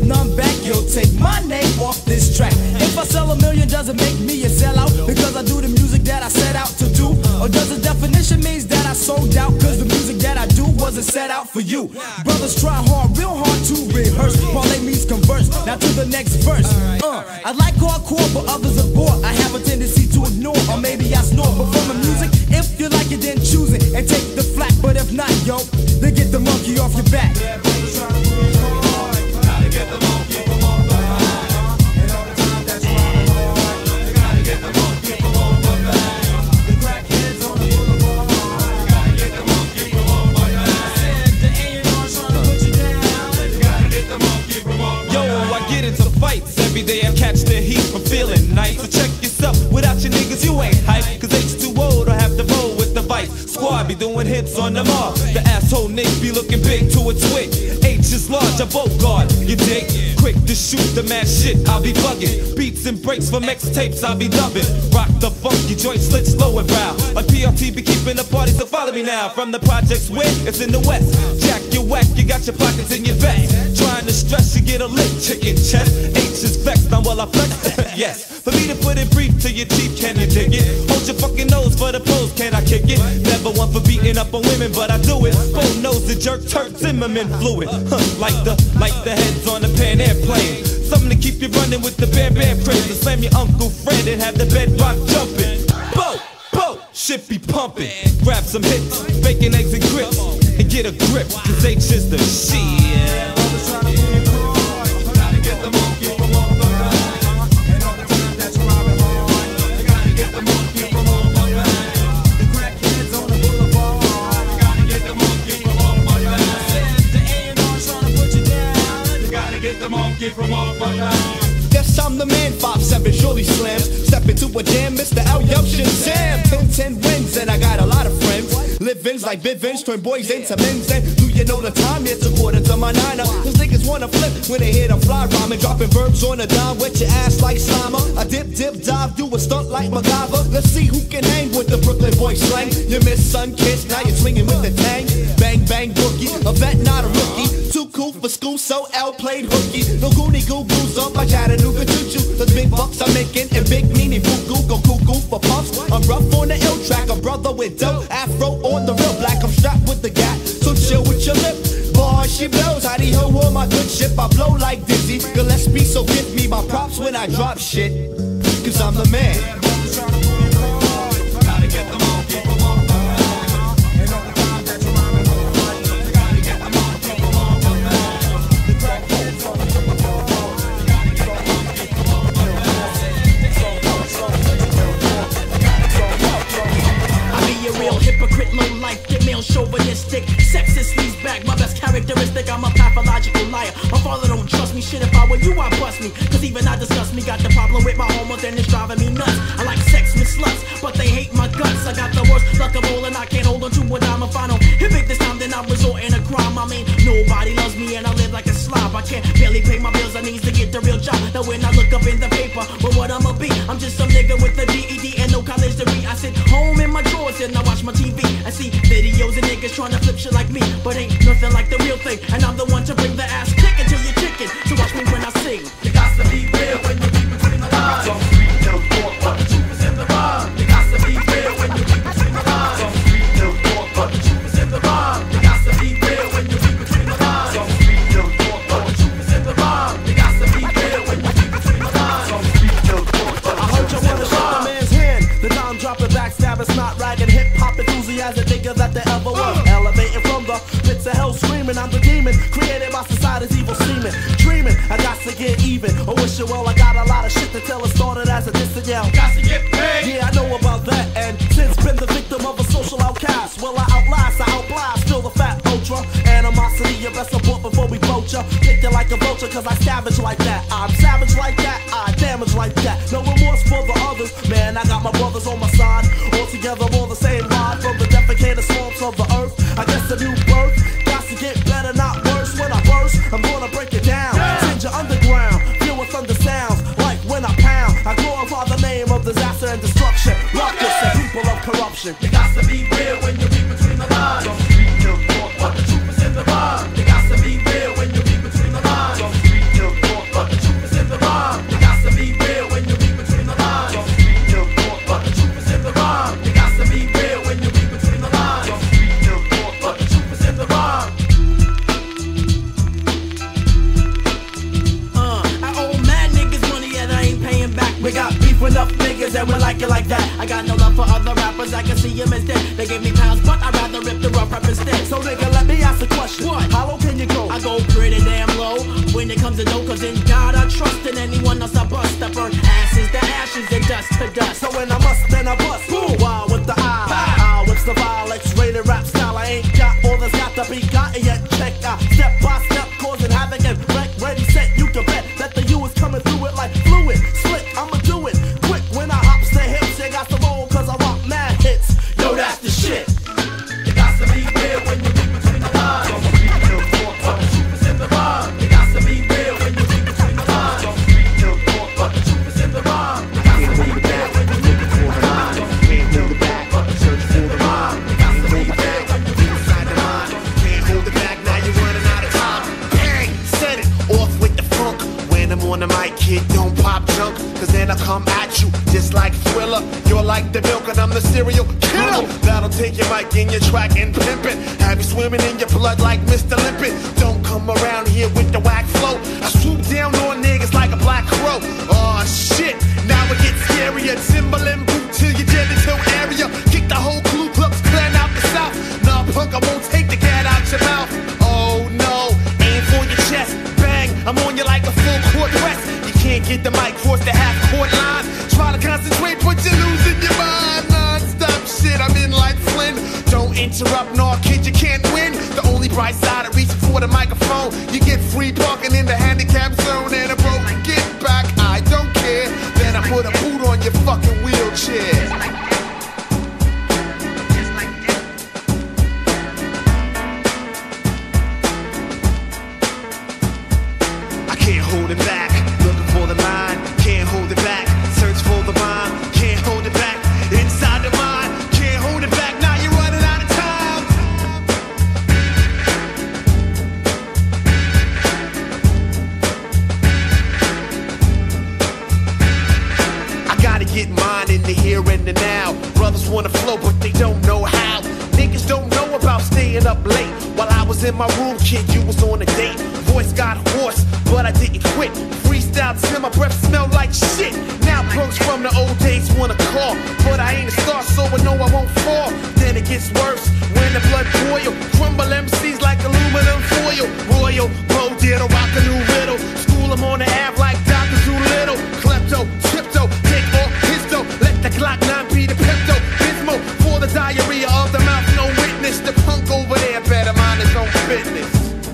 none back, you'll take my name off this track. If I sell 1 million, does it make me a sellout? Because I do the music that I set out to do? Or does the definition means that I sold out? Cause the music that I do wasn't set out for you. Brothers try hard, real hard to rehearse. Parlay means converse, now to the next verse. I like hardcore, but others are bored. I have a tendency to ignore, or maybe I snore. But from the music, if you like it, then choose it and take the flack. But if not, yo, then get the monkey off your back. Every day I catch the heat from feeling nice. So check yourself, without your niggas you ain't hype. Cause H2O don't have to roll with the vice. Squad be doing hits on the mark. The asshole niggas be looking big to a twig. H is large, I vote guard, you dig? Quick to shoot the mad shit, I'll be bugging. Beats and breaks from X tapes, I'll be dubbing. Rock the funky joint, slit slow and bow. On PRT be keeping the party, so follow me now. From the projects where it's in the west. Jack, you whack, you got your pockets in your vest. Trying to stress, you get a lick, chicken chest. H is vexed, I'm well I flex. Yes, for me to put it brief to your chief, can you dig it? Hold your fucking nose for the pose, can I kick it? Never one for beating up on women, but I do it. Full nose the jerk, Turk Zimmerman fluid. Like the heads on a Pan airplane. Something to keep you running with the Bam Bam craze. To slam your Uncle Fred and have the bedrock jumping. Bo, shit be pumping. Grab some hits, bacon, eggs and grits, and get a grip, cause H is the shit. Yes, I'm the man, 5'7", surely slams. Step into a jam, Mr. L. Yup, Shazam. 10 wins, and I got a lot of friends. Live-ins like Bivins, turn boys into men's. And do you know the time? It's a quarter to my niner. Cause niggas wanna flip when they hear the fly rhyming. Dropping verbs on a dime, wet your ass like Slimer. I dip, dive, do a stunt like MacGyver. Let's see who can hang with the Brooklyn boy slang. You miss Sun-Kissed, now you're swinging with the tang. Bang, bang, boogie, a vet, not a rookie. Too cool for school, so L played hooky. No goony goo goos up my Chattanooga choo-choo. The big bucks I'm making and big meanie boo-goo. Go cuckoo for puffs. I'm rough on the ill track, a brother with dope. Afro on the real black, I'm strapped with the gat. So chill with your lip. Boy, she blows, howdy ho on my good ship. I blow like Dizzy, Gillespie, so give me my props when I drop shit. Cause I'm the man. Chauvinistic, sexist, leaves back. My best characteristic, I'm a pathological liar. My father don't trust me, shit, if I were you, I'd bust me. Cause even I disgust me, got the problem with my hormones and it's driving me nuts. I like sex with sluts, but they hate my guts. I got the worst luck of all and I can't hold on to a dime. If I don't hit big this time, then I resort in a crime. I mean, nobody loves me and I live like a slob. I can't barely pay my bills, I need to get the real job. Now when I look up in the paper, well what I'ma be? I'm just some nigga with a GED and no college degree. I sit home in my drawers and I watch my TV. I see videos of niggas trying to flip shit like me, but ain't nothing like the real thing. And I'm the one to bring the ass kick until you're chicken. So watch me when I sing. You got to be real when you read between the lines. Some street no talk, but the truth is in the rhyme. You got to be real when you read between the lines. Some street no talk, but the truth is in the rhyme. You got to be real when you read between the lines. Some street no talk, but the truth is in the rhyme. You got to be real when you read between the lines. Some street no talk, but the truth is in the rhyme. I heard you wanna shake the man's hand. The time dropping backstab, it's not ragging. Hip hop enthusiasm, nigga that there ever was. Elevating from the pits of hell screaming, I'm the demon created by society's evil semen. Dreaming, I got to get even. Oh, wish you well, I got a lot of shit to tell. It started as a distant yell. Got to get paid. Yeah, I know about that. And since been the victim of a social outcast, well, I outlast, I outblast. Still the fat ultra animosity. You best support before we poach ya. Take you like a vulture, cause I savage like that. I'm savage like that. I damage like that. No remorse for the others. Man, I got my brothers on my side. All together on the same ride. From the defecated swamps of the earth. I guess a new birth. Got to get better, not worse. When I burst, I'm gonna break it down. Send you underground, feel what thunder sounds like when I pound. I glorify the name of disaster and destruction. Ruckus and people of corruption. You got to be real when you read between the lines. Some street no talk, but the truth is in the rhyme. You got to be real when you read between the lines. Some street no talk. and we like it like that. I got no love for other rappers, I can see them as dead. They give me pounds, but I'd rather rip the rough rap instead. So nigga, let me ask a question. What? How low can you go? I go pretty damn low when it comes to dough, cause in God I trust, and anyone else I bust. I burn ashes to ashes and dust to dust. So when I must, then I bust. Boom. Wild with the eye, whips the vile, X-rated rap style. I ain't got all that's got to be gotten yet. Check out step by step, causing havoc and wreck. Ready, set, you can bet that the U is coming through it like fluid. Slick, I'ma do it quick when I hops the hips. You got the roll cause I rock mad hits. Yo, that's the shit. You got to be real when you read between the lines. But the truth is in the rhyme. You got to be real when you read between the lines. But the truth is in the rhyme. You got to be real when you read between the lines. Can't hold it back, but the truth is in the rhyme. You got to be real when you read inside the line. Can't hold it back, now you're running out of time. Bang! Set it off with the funk. When I'm on the mic, kid, don't pop junk, cause then I come at you just like Thriller. You're like the milk and I'm the cereal killer. That'll take your mic in your track and pimp it. Have you swimming in your blood like Mr. Limpet. Don't come around here with the whack flow. I swoop down on niggas like a black crow. Aw, shit, now it gets scarier. Timberland boot to your genital area. Kick the whole Ku Klux Klan out the south. Nah, punk, I won't take the cat out your mouth. Oh no, aim for your chest. Bang, I'm on you like a full court press. You can't get the mic, force the half court line. Try to concentrate, but you're losing your mind. Non-stop shit, I'm in like Flynn. Don't interrupt, no kid, you can't win. The only bright side of reaching for the microphone, you get free parking in the handicap zone. And a broken get back, I don't care. Then I put a boot on your fucking wheelchair. Hold it back, looking for the line, can't hold it back. Search for the rhyme, can't hold it back. Inside the mind, can't hold it back. Now you're running out of time. I gotta get mine in the here and the now. Brothers wanna flow, but they don't know how. Niggas don't know about staying up late. While I was in my room, kid, you was on a date. Voice got hoarse, but I didn't quit. Freestyle till my breath smelled like shit. Now punks from the old days wanna call, but I ain't a star, so I know I won't fall. Then it gets worse when the blood boil. Crumble MCs like aluminum foil. Royal, Bo did a rock a new riddle. School 'em on the app like Dr. Doolittle. Klepto, tiptoe, take off his dough. Let the Glock 9 be the Pepto. Bismo for the diarrhea of the mouth, no witness. The punk over there better mind his own business.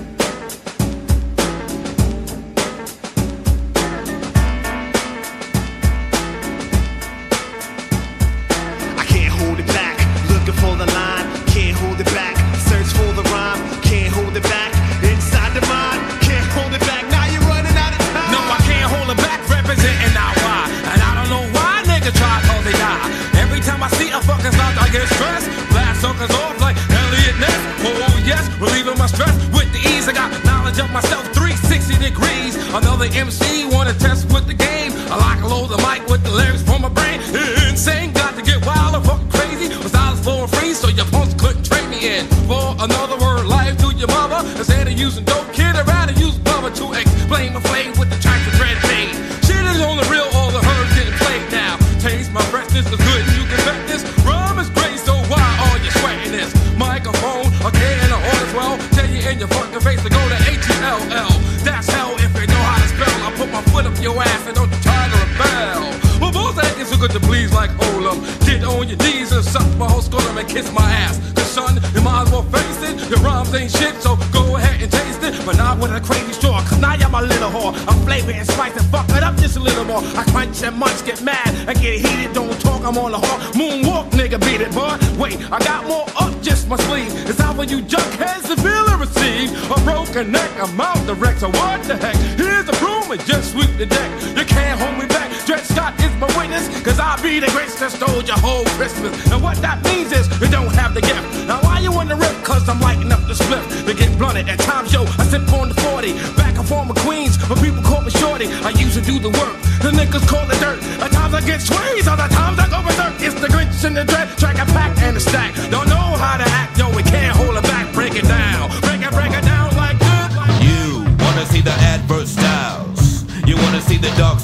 For the line, can't hold it back. Search for the rhyme, can't hold it back. Inside the mind, can't hold it back. Now you're running out of time. No, I can't hold it back, representing now why. And I don't know why niggas try cause they die. Every time I see a fucking start, I get stressed. Blast suckers off like Elliot Ness. Oh yes, relieving my stress with the ease. I got knowledge of myself 360 degrees. Another MC wanna test with the game. I like to load the mic with the lyrics from my brain. Insane, got to get wild or fucking crazy. For free, so your punks couldn't trade me in. For another word, life to your mother. Instead of using dope, kid, I'd rather use bubba to explain my flame with the tracks of red pain. Shit is on the real, all the herbs getting played now. Taste my freshness is good, you can bet this. Rum is great, so why are you sweating this? Microphone, okay, and the order's well. Tell you in your fucking face to go to H-E-L-L. That's hell if you know how to spell. I put my foot up your ass and don't you try to rebel. Well, both acting so good to please like hold up. Get on your knees and suck my whole skull and kiss my ass. Cause son, you might as well face it. Your rhymes ain't shit, so go ahead and taste it. But not with a crazy straw, cause now you're my little whore. I'm flavored and spiced and fuck it up just a little more. I crunch and munch, get mad, I get heated, don't talk, I'm on the hawk. Moonwalk, nigga, beat it, boy. Wait, I got more up just my sleeve. It's time for you junkheads to feel and receive. A broken neck, I'm out the wreck, so what the heck? Here's the broom and just sweep the deck. You can't hold me back, Dred Scott is my witness. Cause I'll be the greatest that stole your whole Christmas. And what that means is you don't have the gift. Now why you in the rip? Cause I'm lighting up the split. They get blunted at times, yo, I sip on the 40. Back and forth with Queens, but people call me shorty. I used to do the work, the niggas call it dirt. At times I get squeezed, other times I go berserk. It's the Grinch and the Dread, track a pack and a stack. Don't know how to act, yo, we can't hold it back. Break it down, break it down like this. You wanna see the adverse styles. You wanna see the dark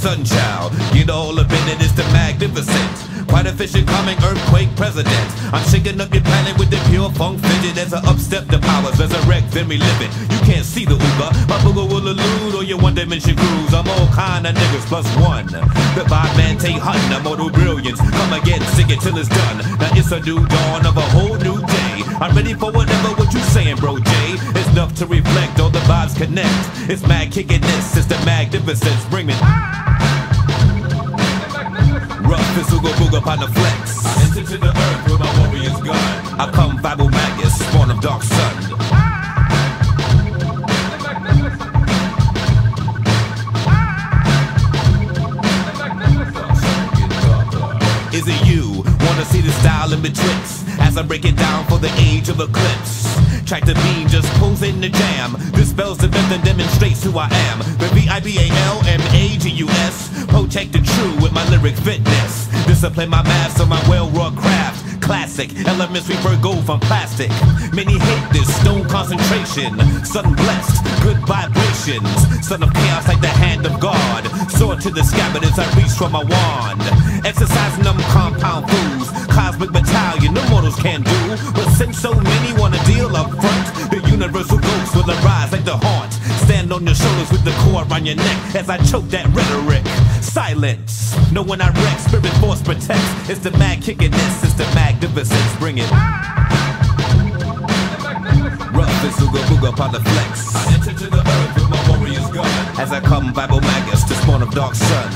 sun child. Get all up in it, it's the magnificent. Quite efficient, calming earthquake president. I'm shaking up your planet with the pure funk fidget. As I upstep the powers, resurrect, then we live it. You can't see the Uga, my booger will elude or your one-dimension cruise. I'm all kind of niggas plus one. The vibe man take hunting, immortal brilliance. Come again, sing it till it's done. Now it's a new dawn of a whole new day. I'm ready for whatever what you saying, bro J. It's enough to reflect, all the vibes connect. It's mad kicking this, it's the magnificence. Bring me. Rough as Ooga Booga upon the flex. I enter to the earth with my warrior's gun. I come Bible Magus, spawn of dark sun. Is it you? Wanna see the style in betwixt? As I break it down for the age of eclipse. Track the beam, just pulls in the jam. Dispels the myth and demonstrates who I am. The VIBALMAGUS. Protect the true with my lyric fitness. Discipline my master, my well-wrought craft. Classic elements we gold from plastic. Many hate this stone concentration. Sun blessed, good vibrations. Son of chaos like the hand of God. Sword to the scabbard as I reach for my wand. Exercising them compound fools. Cosmic battalion, no mortals can do. But since so many wanna deal up front, the universal ghost will arise like the haunt. Stand on your shoulders with the cord around your neck as I choke that rhetoric. Silence. Know when I wreck, spirit force protects. It's the mad kicking this, it's the magnificence. Bring it. Rough as Ooga Booga upon the flex. I enter to the earth with my warrior's gun. As I come Bible Magus to spawn of dark sun.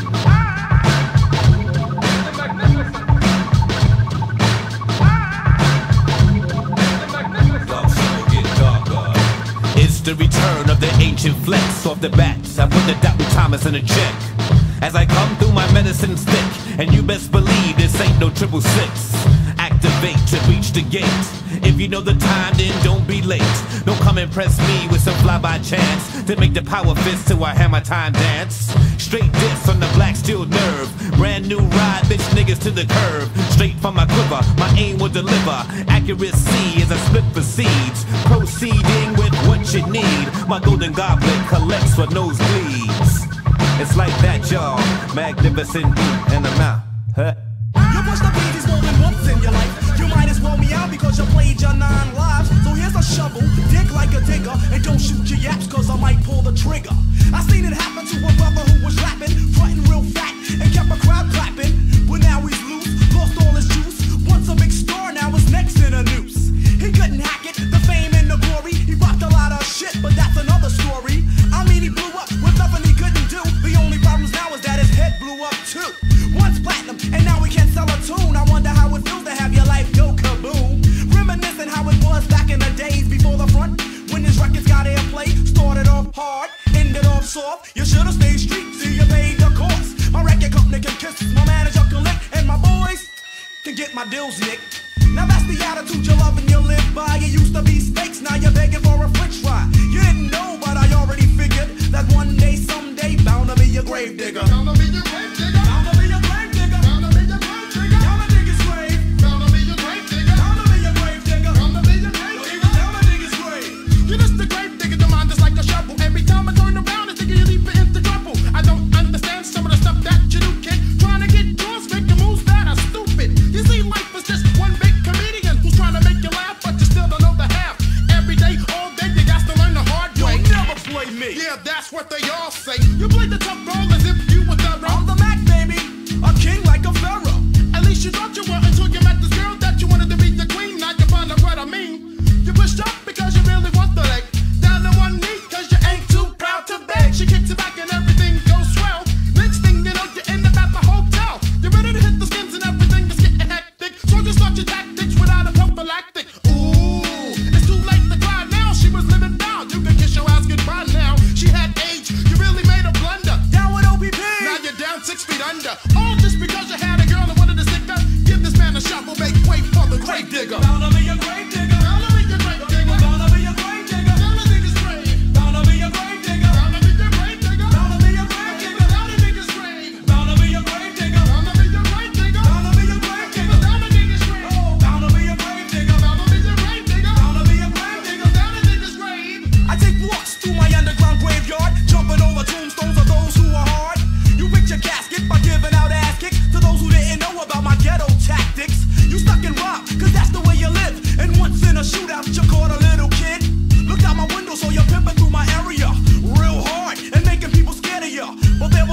It's the return of the ancient flex. Off the bats, I put the Dr. Thomas in a check. As I come through my medicine stick, and you best believe this ain't no 666. Activate to reach the gate. If you know the time, then don't be late. Don't come impress me with some fly by chance to make the power fist till I have my time dance. Straight diss on the black steel nerve. Brand new ride, bitch niggas to the curb. Straight from my quiver, my aim will deliver. Accuracy as I split for seeds. Proceeding with what you need. My golden goblet collects for nosebleeds. It's like that, y'all. Magnificent, and I'm out. Huh? You push the pages more than once in your life. You might as well meow because you played your 9 lives. So here's a shovel, dig like a digger, and don't shoot your yaps cause I might pull the trigger. I seen it happen to a brother who was rapping, fronting real fat, and kept a crowd clapping. But now he's loose, lost all his juice. Once a big star, now his next in a noose. He couldn't hack it, the fame and the glory. He rocked a lot of shit, but that's another story. I mean, he blew up with nothing he couldn't do. The only problem now is that his head blew up too. Once platinum, and now we can't sell a tune. I wonder how it feels to have your life go kaboom. Reminiscing how it was back in the days before the front, when his records got airplay. Started off hard, ended off soft. You should've stayed street till you paid the cost. My record company can kiss, my manager can lick, and my boys can get my deals nicked. Now that's the attitude you love and you live by. You used to be steaks, now you're begging for a french fry. You didn't know, but I already figured that one day, someday, bound to be your grave digger. Bound to be your grave digger. Bound to be your grave digger. Bound to be your grave digger. Bound to dig his grave. Bound to be your grave digger. Bound to be your grave digger. Bound to be your grave digger. Bound to dig his grave. You're just a grave digger, the mind is like a shovel. Every time I turn around, it's thinking you leap into trouble. I don't understand some of the stuff that you do, kid. Trying to get yours, making moves that are stupid. You see, life is just one big comedian who's trying to make you laugh, but you still don't know the half. Every day, all day, you got to learn the hard way. You'll never play me. Yeah, that's what they all say. You play the tough role as if you were thorough. I'm the Mac, baby, a king like a pharaoh. At least you thought you were until you met this girl that you wanted to be the queen. Now you find out what I mean. You pushed up because you really want the leg. Down on one knee cause you ain't too proud to beg. She kicks you back and everything goes swell. Next thing you know, you end up at the hotel. You're ready to hit the skins and everything is getting hectic. So just start your tactics without a prophylactic. Ooh, it's too late to cry now. She was living down. You can kiss your ass goodbye now. She had AIDS. You really made a blunder. Down with OPP. Now you're down 6 feet under. All just because you had a girl that wanted to stick up. Give this man a shot, will make way for the grave digger. Bound to be your grave digger. Bound to be your grave digger. Bound to be your grave digger. Bound to dig his grave. Bound to be your grave digger. Bound to be your grave digger. Bound to be your grave digger. Bound to dig his grave. Bound to be your grave digger. Bound to be your grave digger. Bound to be your grave digger. Bound to dig his grave. Bound to be your grave digger. Bound to be your grave digger. Bound to be your grave digger. Bound to dig his grave. I take walks through my underground graveyard, jumping over tombstones of those who are hard. You picture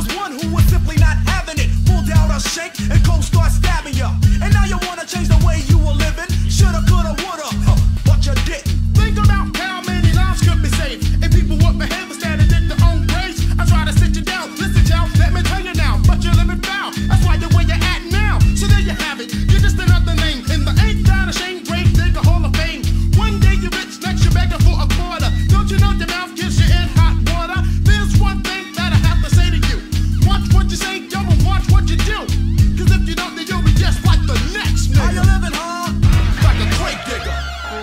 was one who was simply not having it. Pulled out a shake and cold start stabbing ya. And now you wanna change the way you were living. Shoulda, coulda, woulda, but you didn't. Think about how many lives could be saved if people would behave instead of dig their own graves. I try to sit you down, listen, child, let me tell you now, but you're living foul. That's why you're where you're at now. So there you have it. You're just another name in the ain't that a shame grave digger hall of fame. One day you're rich, next you're begging for a quarter. Don't you know your mouth gives you in hot water? There's one thing that I have to say to you. Watch what you say, yo, and watch what you do. Cause if you don't, then you'll be just like the next nigga. How you living, huh? Like a grave digger.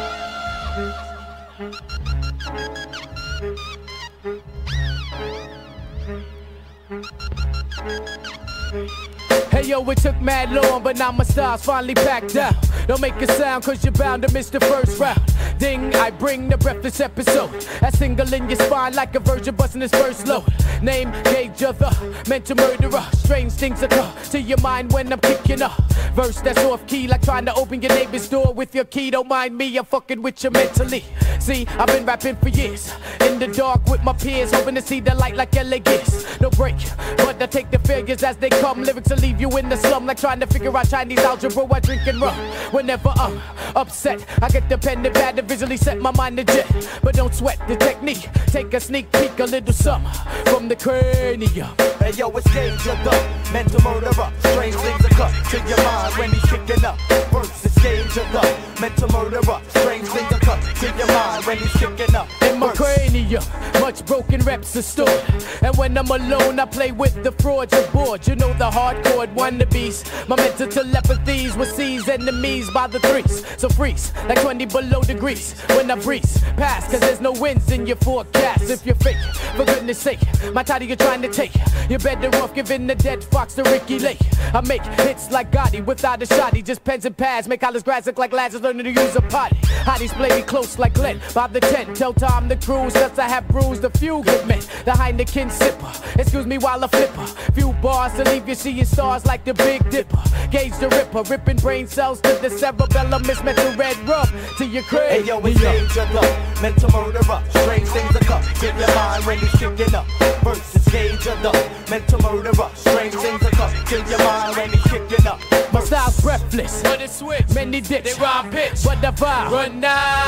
Hey yo, it took mad long, but now my style's finally packed out. Don't make a sound, cause you're bound to miss the first round. Ding, I bring the breathless episode. That single in your spine like a virgin busting his first load. Name, gauge of the mental murderer. Strange things occur to your mind when I'm kicking up. Verse that's off key, like trying to open your neighbor's door with your key. Don't mind me, I'm fucking with you mentally. See, I've been rapping for years. In the dark with my peers, hoping to see the light like LA Gears. No break, but I take the failures as they come. Lyrics will leave you in the slum like trying to figure out Chinese algebra while drinking rum. Whenever I'm upset, I get the pen and pad to visually set my mind to jet. But don't sweat the technique. Take a sneak peek, a little something from the cranium. Hey yo, it's Gage of the mental murderer. Strange things occur to your mind when he's kicking up. First, it's Gage of the mental murderer. Strange things occur to your mind when he's kicking up. In my cranium, much broken reps are stored. And when I'm alone, I play with the frauds aboard. You know the hardcore wannabes. My mental telepathies will seize enemies by the threes. So freeze, like 20 below degrees. When I breeze past, cause there's no winds in your forecast. If you're fake, for goodness sake, my title you're trying to take. You're better off giving the dead fox to Ricky Lake. I make hits like Gotti without a shotty. Just pens and pads, make college grads look like lads learning to use a potty. Hotties play me close like Glenn. By the 10, tell Tom the cruise, cause I have bruised a few good men. The Heineken sipper, excuse me while I flipper. Few bars to leave you seeing stars like the Big Dipper. Gauge the Ripper, ripping brain cells to the cerebellum. It's meant to red rub to your cranium. Hey yo, it's Gage of the mental murderer. Strange things occur to your mind when he's kicking up. First, it's Gage of the mental murderer. Strange things occur to your mind when he's kicking up. My style's breathless, but it's switch. Many dips, they rhyme pitch, but the vibe run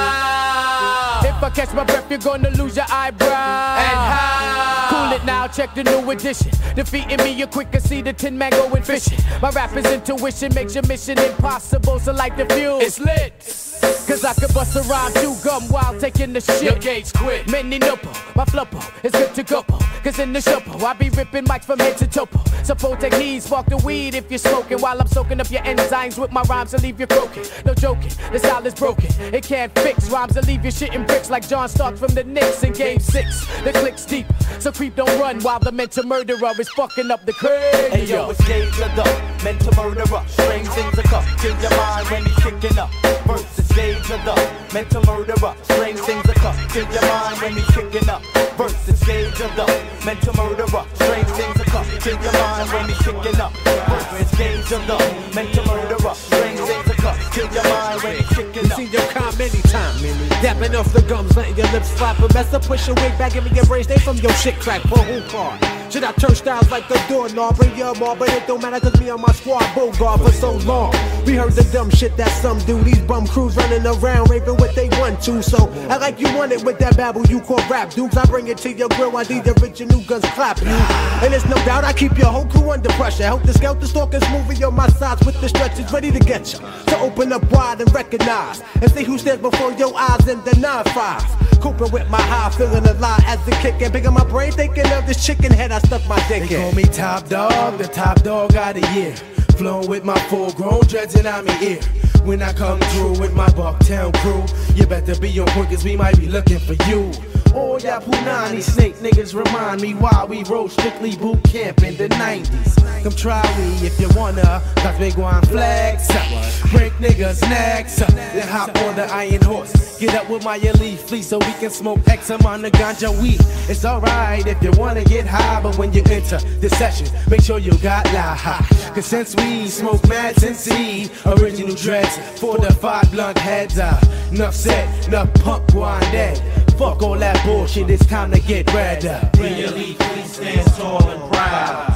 now. If I catch my breath, you're gonna lose your eyebrow. And how? Cool it now, check the new edition. Defeating me, you're quicker, see the Tin Man going fishing. My rapper's intuition makes your mission impossible, so light the fuse. It's lit. Cause I could bust a rhyme, chew gum while taking the shit. Your Gage quit. Many nopo, my floppo is good to go. Cause in the shopo, I be ripping mics from head to topo. Suppose take heed, spark the weed if you're smoking. While I'm soaking up your enzymes with my rhymes to leave you croaking. No joking, the style is broken, it can't fix. Rhymes to leave you shitting bricks like John Starks from the Knicks in Game 6. The click's deep, so creep don't run while the mental murderer is fucking up the cranium. Hey yo, it's Gage of the mental murderer. Strange things occur to your mind when he's kicking up. First, it's Gage of the mental murderer. Strange things occur to your mind when he's kicking up. First, it's Gage of the mental murderer. Strange things occur to your mind when he's kicking up. First, it's Gage of the mental murderer. Strange things occur to your mind when he's kicking up. You seen your calm anytime, dapping off the gums, letting your lips flap. But best to push your wig back, giving your brains stay from your shit crack. Pull who card? Should I turn styles like a doorknob? Bring your ball, but it don't matter cause me and my squad Bogart for so long. We heard the dumb shit that some do. These bum crews running around raving what they want to. So I like you want it with that babble you call rap, dudes. I bring it to your grill while these original guns clap you. And there's no doubt I keep your whole crew under pressure. Help the scout, the stalkers moving on my sides with the stretchers ready to get you. So open up wide and recognize and see who stands before your eyes in the 9-5. Coping with my high, feeling alive as the kick and picking my brain, thinking of this chicken head I stuck my dick in. They call me top dog, the top dog of the year. Flowing with my full-grown dreads and I'm in ear. When I come through with my Bucktown crew, you better be on point cause we might be looking for you. Oh, ya Punani snake niggas remind me why we rode strictly boot camp in the 90s. Come try me if you wanna, cause we gwine flex up. Break niggas' necks up, then hop on the iron horse. Get up with my elite fleet so we can smoke X amount of ganja weed. It's alright if you wanna get high, but when you enter the session, make sure you got la high. Cause since we smoke mad and seed, original dreads, fortified blunt heads. Enough said, enough punk gwine dead. Fuck all that bullshit, it's time to get red up. The elite fleet stands tall and proud.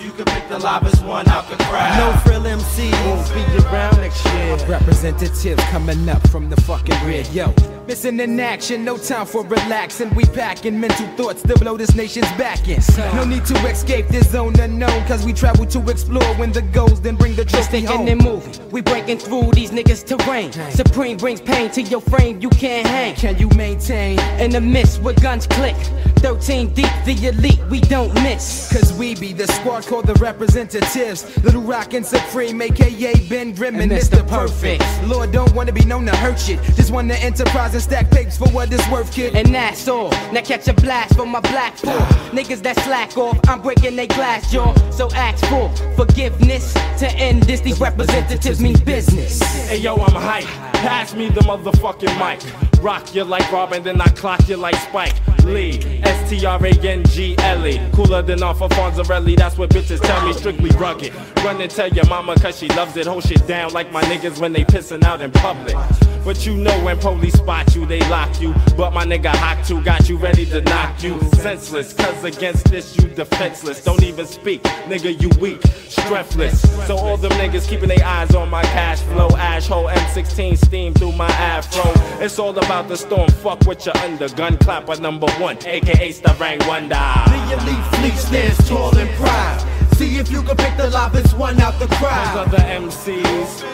you could pick the livest one out the crowd. No frill MC won't be around next year. Representatives coming up from the fucking rear, yo. Missing in action, no time for relaxing. We packing mental thoughts to blow this nation's back in. No need to escape this zone unknown, cause we travel to explore when the goals then bring the trophy home. And moving, we breaking through these niggas' terrain. Supreme brings pain to your frame, you can't hang. Can you maintain? In the mist where guns click, 13 deep, the elite, we don't miss. Cause we be the squad called the representatives. Little Rock and Supreme, aka Ben Grimm and Mr. Perfect. Lord don't wanna be known to hurt shit, just wanna enterprise and stack papers for what it's worth, kid. And that's all, now catch a blast from my black fool. Niggas that slack off, I'm breaking they glass jaw. So ask for forgiveness to end this, these representatives mean business. Hey yo, I'm hype, pass me the motherfucking mic. Rock you like Rob and then I clock you like Spike Lee, S-T-R-A-N-G-L-E. Cooler than off of Fonzarelli, that's what bitches tell me, strictly rugged. Run and tell your mama cause she loves it, hold shit down like my niggas when they pissin' out in public. But you know when police spot you, they lock you. But my nigga Hawk 2 got you ready to knock you senseless. Cause against this you defenseless. Don't even speak, nigga you weak, strengthless. So all them niggas keeping their eyes on my cash flow. Ashhole M16 steam through my afro. It's all about the storm, fuck with your undergun. Clapper #1, aka Starang Wonder. The elite fleet stands tall and proud. See if you can pick the livest one out the crowd. Those other MCs.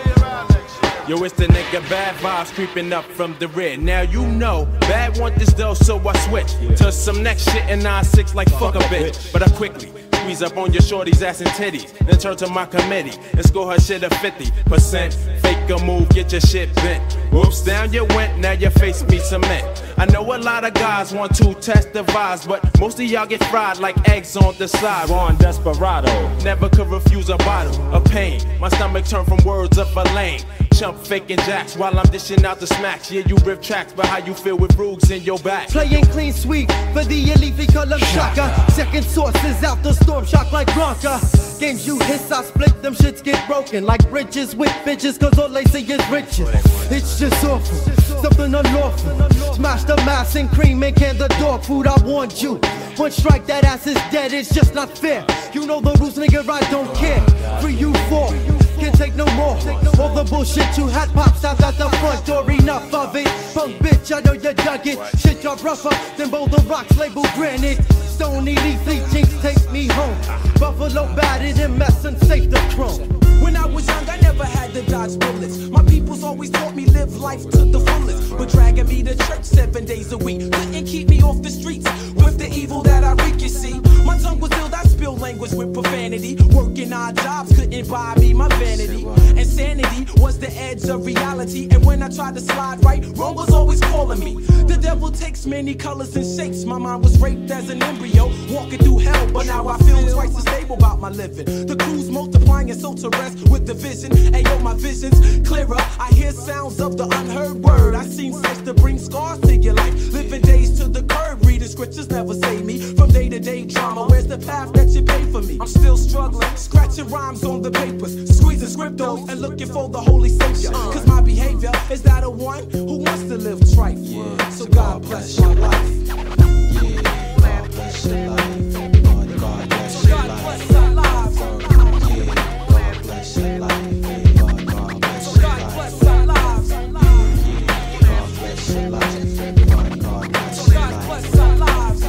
Yo, it's the nigga Bad Vibes creeping up from the rear. Now you know, Bad want this though, so I switch to some next shit in 9-6 like fuck a bitch. But I quickly squeeze up on your shorty's ass and titties, then turn to my committee and score her shit at 50%. Fake a move, get your shit bent. Whoops, down you went, now your face be cement. I know a lot of guys want to test the vibes, but most of y'all get fried like eggs on the side. Ron Desperado never could refuse a bottle of pain. My stomach turned from words of a lane. Chump faking jacks while I'm dishing out the smacks. Yeah, you rip tracks, but how you feel with rugs in your back? Playing clean sweep for the elite, we call them Shaka. Second sources out the storm, shock like Bronca. Games you hiss, I split, them shits get broken like bridges with bitches, cause all they see is riches. It's just awful, something unlawful. Smash the mass and cream and can the dog food, I warned you. One strike, that ass is dead, it's just not fair. You know the rules, nigga, I don't care. 3 you 4, can't take no more. All the bullshit you had pops out at the front door, enough of it. Punk bitch, I know you dug it. Shit got rougher than Boulder Rocks, label granite. Stony Leafy jinx, take me home. Buffalo batted and mess and safe the chrome. When I was young, I never had to dodge bullets. My peoples always taught me live life to the fullest. But dragging me to church 7 days a week couldn't keep me off the streets with the evil that I reek, you see. My tongue was ill, I spilled language with profanity. Working odd jobs couldn't buy me my vanity. Insanity was the edge of reality. And when I tried to slide right, wrong was always calling me. The devil takes many colors and shapes. My mind was raped as an embryo, walking through hell. But now I feel twice as stable about my living. The crew's multiplying and so to rest with the vision. Ayo, my vision's clearer. I hear sounds of the unheard word. I seen sex to bring scars to your life. Living days to the curb. Reading scriptures never save me from day-to-day drama. Where's the path that you paid for me? I'm still struggling, scratching rhymes on the papers, squeezing scriptos and looking for the holy savior. Cause my behavior is that of one who wants to live trife. So God bless your life. God bless your life. God bless your life. God bless our lives. God bless your life. God bless our lives. God bless your life. God bless our lives.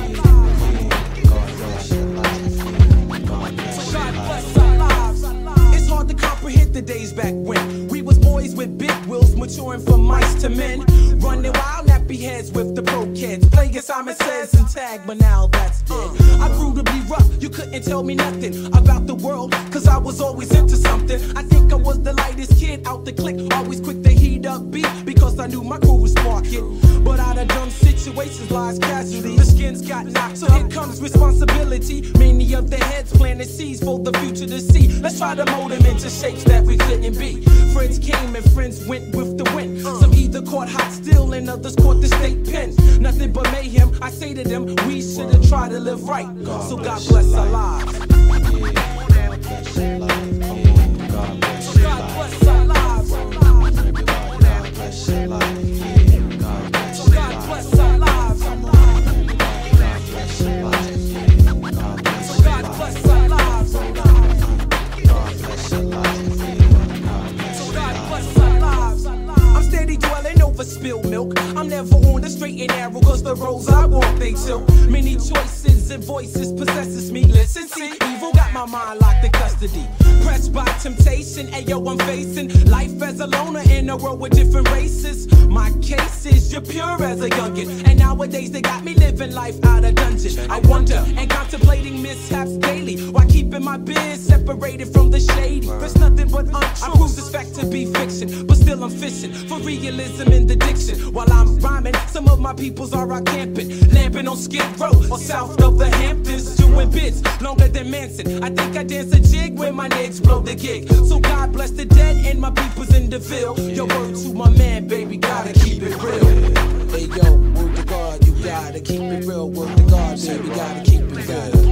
God bless your life. God bless our lives. It's hard to comprehend the days back when we was boys with big wheels, maturing from mice to men, running wild nappy heads with the pro kids, playing Simon Says and tag, but now that's dead. I grew to be rough, you couldn't tell me nothing about the world, cause I was always into something. I think I was the lightest kid out the clique, always quick to heat up beat, because I knew my crew was sparking. But out of dumb situations lies casualty, the skins got knocked, so here comes responsibility. Many of the heads planted seeds for the future to see. Let's try to mold them into shapes that we couldn't be. Friends came and friends went with the wind. Some either caught hot steel and others caught the state pen. Nothing but mayhem, I say to them, we should've tried to live right. So God bless our lives. God bless our lives. God bless our lives. God bless our lives. God bless our lives. God bless our lives. God bless our lives. straight and narrow, cause the roads I walk, they too. Many choices and voices possesses me. Listen, see, evil got my mind locked in custody. Pressed by temptation, ayo, I'm facing life as a loner in a world with different races. My case is you're pure as a youngin', and nowadays they got me living life out of dungeon. I wonder and contemplating mishaps daily, while keeping my biz separated from the shady. There's nothing but untrue. I prove this fact to be fiction, but still I'm fishing for realism in the diction. While I'm rhyming, some of my peoples are out camping, lamping on Skid Row or south of the Hamptons, doing bits longer than Manson. I think I dance a jig when my niggas blow the gig. So God bless the dead and my peoples in the field. Yo, word to my man, baby, gotta keep it real. Hey yo, word to God, you gotta keep it real. Word to God, baby, gotta keep it real.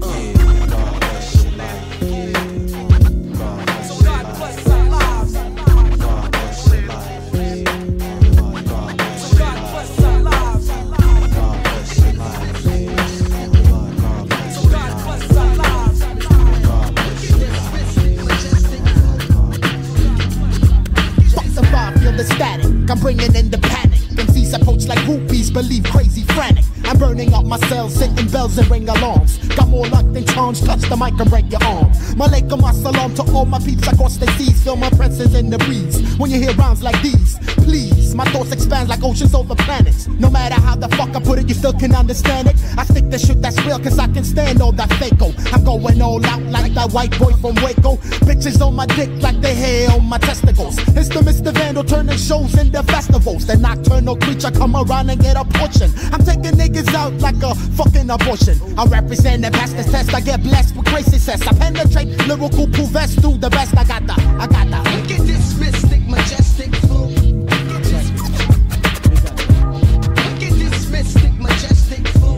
Static, I'm bringing in the panic. MCs approach like groupies, believe crazy frantic. I'm burning up my cells, sitting bells and ring alarms. Got more luck than charms, touch the mic and break your arm. Malaikum assalam to all my peeps across the seas. Feel my presence in the breeze. When you hear rhymes like these, please, my thoughts expand like oceans over planets. No matter how the fuck I put it, you still can understand it. I stick the shit that's real, cause I can stand all that fake-o. I'm going all out like that white boy from Waco. Bitches on my dick like the hair on my testicles. It's the Mr. Vandal turning shows into festivals. The nocturnal creature come around and get a portion. I'm taking niggas out like a fucking abortion. I represent the best test. I get blessed with crazy cess. I penetrate lyrical provest through the best. I got the Look at this mystic, majestic flow. Look at this mystic, majestic flow.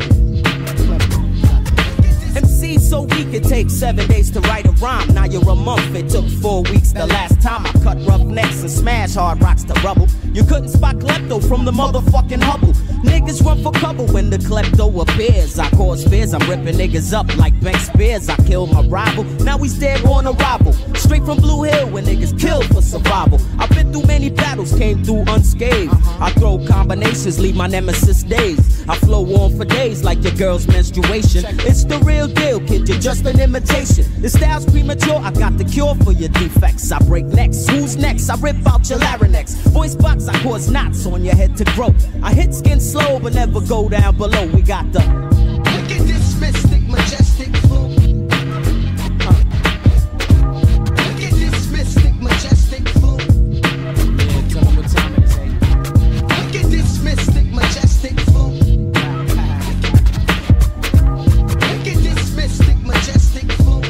MC so weak it takes 7 days to write a rhyme. Now you're a month, it took 4 weeks the last time I cut rough necks and smash hard rocks to rubble. You couldn't spot klepto from the motherfucking Hubble. Niggas run for cover when the klepto appears. I cause fears, I'm ripping niggas up like Bank Spears. I killed my rival, now he's dead on arrival. Straight from Blue Hill when niggas kill for survival. I've been through many battles, came through unscathed. I throw combinations, leave my nemesis days. I flow on for days like your girl's menstruation. It's the real deal, kid, you're just an imitation. The style's premature, I got the cure for your defects. I break necks, who's next? I rip out your larynx. Voice box, I cause knots on your head to grow. I hit skin slow, but never go down below. We got the Look at this mystic, majestic flow. Look at this mystic, majestic flow. Yeah, tell them what time it is, hey. Look at this mystic, majestic flow. Look at this mystic, majestic flow.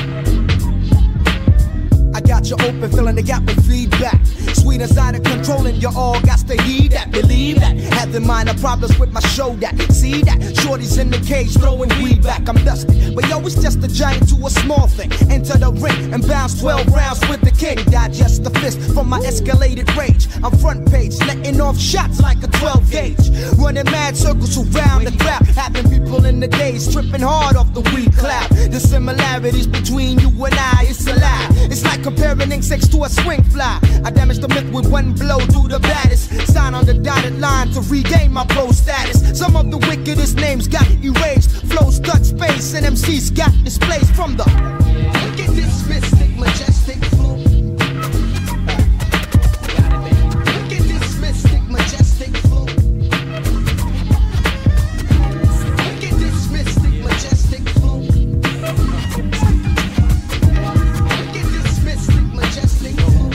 I got you open, filling the gap with feedback. Sweet inside of controlling, you all got to heed that, believe that. Having minor problems with my show that. See that? Shorty's in the cage throwing weed back. I'm dusty, but yo, it's just a giant to a small thing. Enter the ring and bounce 12 rounds with the king. Digest the fist from my escalated rage. I'm front page, letting off shots like a 12 gauge. Running mad circles around the crowd. Having people in the days tripping hard off the weed cloud. The similarities between you and I, it's a lie. It's like comparing insects to a swing fly. I damage the myth with one blow, do the baddest. Sign on the dotted line to regain my pro status. Some of the wickedest names got erased. Flows touch space and MCs got displaced from the Look at this mystic, majestic flow. Look at this mystic, majestic flow. Look at this mystic, majestic flow. Look at this mystic, majestic flow.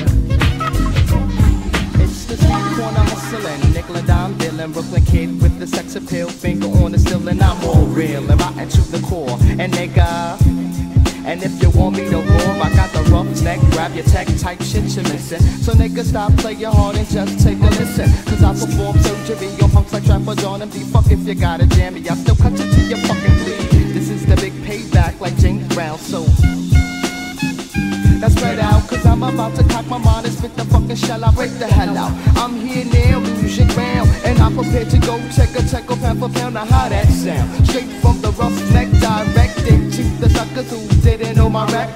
It's the street corner hustling, nickel and dime dealing, Brooklyn kid with the sex appeal, finger on the ceiling. I'm all real and rotten to the core, and nigga. And if you want me to roar, I got the rough neck, grab your tech type shit you're missing. So nigga stop playing hard and just take a listen. Cause I perform surgery on punks like Trapper John and B. Fuck if you got a jammy, I still cut you till you fucking bleed. This is the big payback like James Brown, so that's spread out, cause I'm about to cock my mind and spit the fucking shell, I break the hell out. I'm here now, lose your ground, and I'm prepared to go check a pound for pound. Now how that sound? Straight from the rough neck, directed to the suckers who didn't know my rap.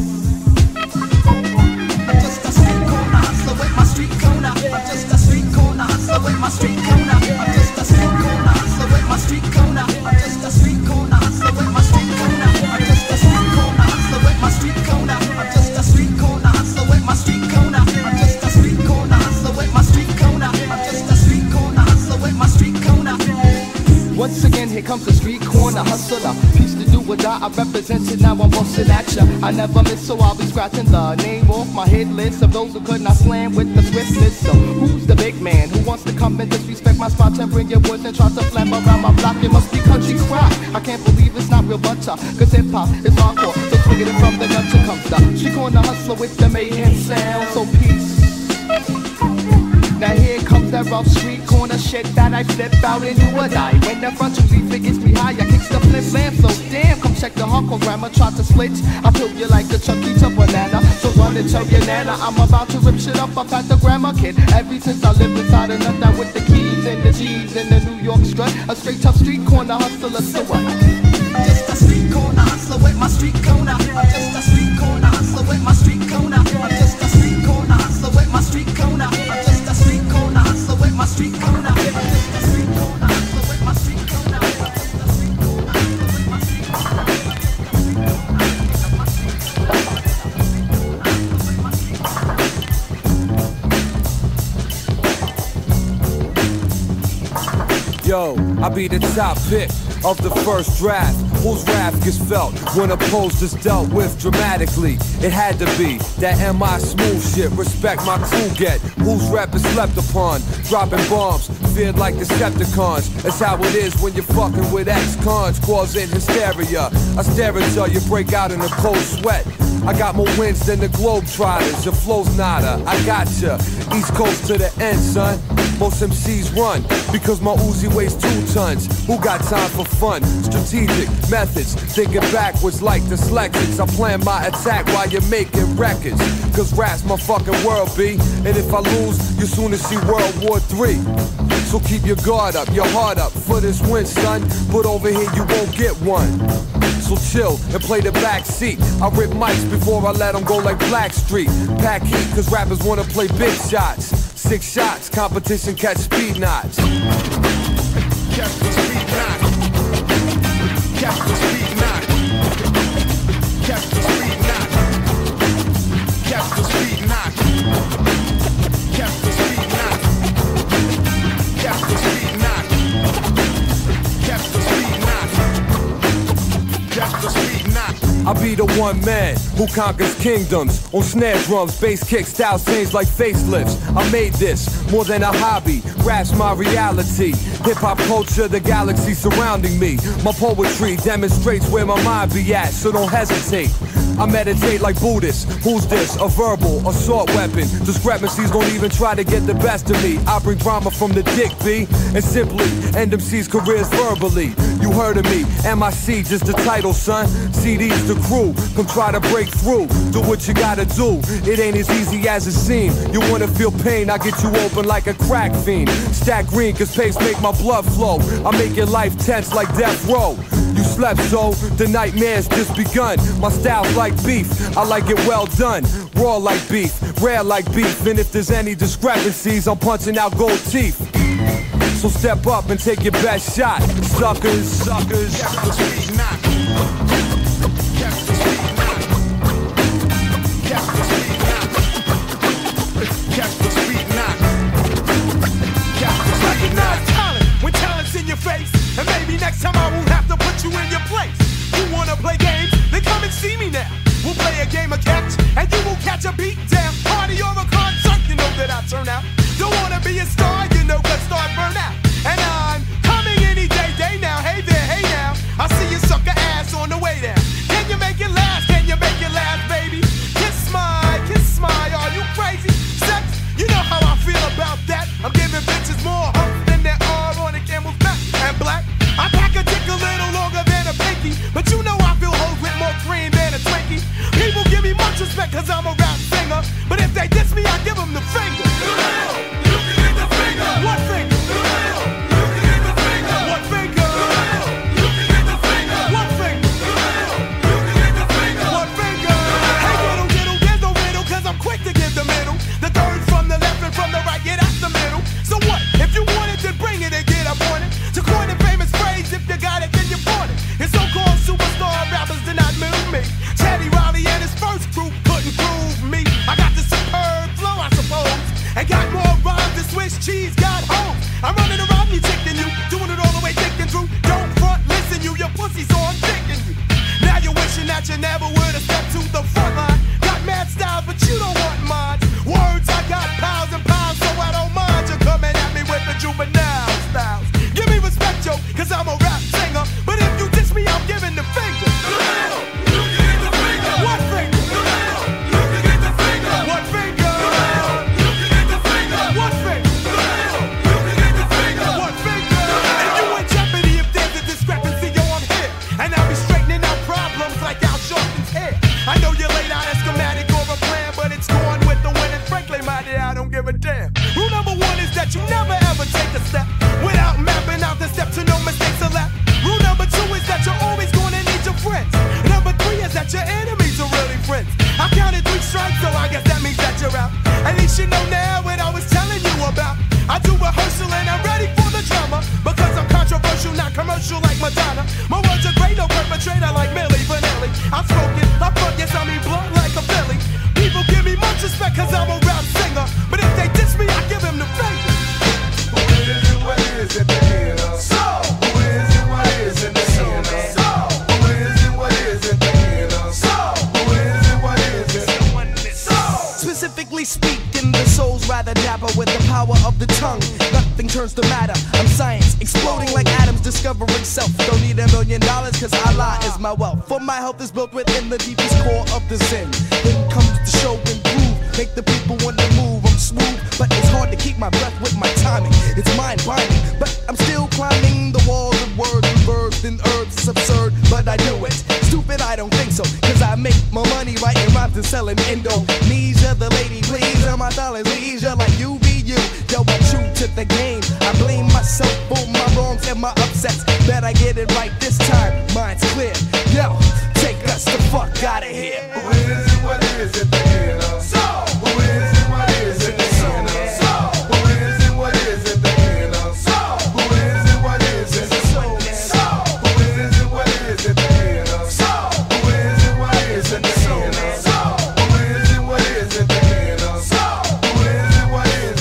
Just a street corner hustler with my street corner. I'm just a street corner hustler with my street corner. I'm just a comes a street corner hustler. Piece to do or die, I represent it, now I'm busting at ya. I never miss, so I'll be scratching the name off my hit list of those who could not slam with the swiftness. So who's the big man who wants to come and disrespect my spot and bring your words and try to flam around my block? It must be country crap. I can't believe it's not real butter, cause hip hop is hardcore. So swinging it from the gutter comes the street corner hustler with the mayhem sound. So peace. Now here comes that rough street corner shit that I flip out and do or die. When the front two leaf gets me high, I kicks the flip lamp. So damn, come check the hardcore grammar, try to split. I feel you like a chunky to banana. So run and tell your nana I'm about to rip shit up at the grammar kid. Ever since I lived inside of nothing with the keys and the G's and the New York strut, a straight up street corner hustler. So what? Just a street corner hustler with my street corner. Just a street corner hustler with my street corner. Just a street corner hustler with my street corner. Just a street corner hustler with my street corner. Just a street corner hustler with my street corner. Yo, I be the top pick of the first draft. Whose wrath gets felt when opposed is dealt with dramatically? It had to be that MI smooth shit. Respect my crew get. Whose rep is slept upon? Dropping bombs, feared like Decepticons. That's how it is when you're fucking with ex-cons, causing hysteria. I stare until you break out in a cold sweat. I got more wins than the Globetrotters. Your flow's nada, I gotcha. East Coast to the end, son. Most MCs run because my Uzi weighs 2 tons. Who got time for fun? Strategic methods, thinking backwards like dyslexics. I plan my attack while you're making records. Cause rap's my fucking world, B. And if I lose, you soon as see World War III. So keep your guard up, your heart up for this win, son. But over here you won't get one. So chill and play the back seat. I rip mics before I let them go like Blackstreet. Pack heat cause rappers wanna play big shots. 6 shots, competition catch speed knots. Catch the speed knot. Catch the speed knot. Catch the speed knot. Catch the speed knot. Catch the speed knot. Catch the speed knot. Catch the speed knot. Catch the speed knot. I be the one man who conquers kingdoms. On snare drums, bass kick styles change like facelifts. I made this more than a hobby. Rap's my reality. Hip-hop culture, the galaxy surrounding me. My poetry demonstrates where my mind be at, so don't hesitate. I meditate like Buddhists. Who's this? A verbal assault weapon. Discrepancies don't even try to get the best of me. I bring drama from the dick, B, and simply end MC's careers verbally. You heard of me, MIC, just the title, son. CD's the crew, come try to break through. Do what you gotta do, it ain't as easy as it seems. You wanna feel pain, I get you open like a crack fiend. Stack green, cause pace make my blood flow. I make your life tense like death row. You slept, so the nightmare's just begun. My style's like beef, I like it well done. Raw like beef, rare like beef. And if there's any discrepancies, I'm punching out gold teeth. So step up and take your best shot, suckers, suckers. Catch the speed knot. Catch the speed knot. Catch the speed knot. Catch the speed knot. Catch the speed knot. Talent when talent's in your face, and maybe next time I won't have to put you in your place. You wanna play games? Then come and see me now. We'll play a game of catch, and you will catch a beat down. Party or a concert, you know that I turn out. Don't wanna be a star, you know, but start burn out. And I'm coming any day now. Hey there, hey now. I see you sucker ass on the way down. Can you make it last? Can you make it last, baby? Kiss my, are you crazy? Sex, you know how I feel about that. I'm giving bitches more hump than there are on a camel's back. And black, I pack a dick a little longer than a pinky, but you know I feel hoes with more cream than a Twinkie. People give me much respect cause I'm a rap singer, but if they diss me, I give them the finger. You can get the finger. What finger? You can get the finger. What finger? You can get the finger. What finger? You can get the finger. What finger? Hey diddle, there's no riddle cause I'm quick to give the middle. The third from the left and from the right, yeah that's the middle. So what? If you want it, then bring it and get up on it. To coin a famous phrase, if you got it, then you bought it. His so-called superstar rappers did not move me. Teddy Riley and his first group couldn't prove me. I got the superb flow, I suppose. you never would have stepped to the front line. Got mad styles, but you don't want mine. Words, I got pounds and pounds, so I don't mind you coming at me with the juvenile styles. Give me respect, yo, cause I'm a rap singer. But if you diss me, I'm giving the finger. You can get the finger. What finger? You can get the finger. What finger? You can get the finger. What finger? You can get the finger. What finger? And you in jeopardy if there's a discrepancy, yo, I'm here. And I'll be straightening out problems like Al Sharpton's hair. I know you laid out a schematic or a plan, but it's going with the wind. And frankly, my dear, I don't give a damn. Rule number one is that you never ever take a step without mapping out the steps to no mistakes allowed. Rule number two is that you're always gonna need your friends. Number three is that your enemies are really friends. I counted 3 strikes, so I guess that means that you're out. At least you know now what I was telling you about. I do rehearsal and I'm ready for the drama, because I'm controversial, not commercial like Madonna. My words are great, no perpetrator like Milli Vanilli. I'm spoken, I fuck, yes, I mean blunt like a Philly. People give me much respect cause I'm a rap singer, but if they diss me, I give them the finger. Who is it, what is it, the hero? So, who is it, what is it, the hero? So, who is it, what is it, the hero? So, who is it, what is it? Specifically speaking, the soul's rather dapper with the power of the tongue. Nothing turns to matter. I'm science, exploding like atoms, discovering self. Don't need $1 million cause Allah is my wealth. For my health is built within the deepest core of the Zen. Then comes the show and groove, make the people want to move. I'm smooth, but it's hard to keep my breath with my timing. It's mind-binding, but I'm still climbing the walls of words and verbs and herbs. It's absurd, but I do it. Stupid, I don't think so, cause I make my money writing rhymes and selling Indonesia. The lady please, and my style is leisure like you be you. Yo, I'm true to the game. I blame myself for my wrongs and my upsets. Bet I get it right this time, mine's clear. Yo, take us the fuck out of here. Who is it, what is it, the hero? So, who is it, what is it, the hero? So, who is it, what is it, the hero? So, who is it, what is it, the hero? So, who is it, what is it, the hero? So, who is it, what is it, the hero? So, who is it, what is it, the hero? So, who is it, what is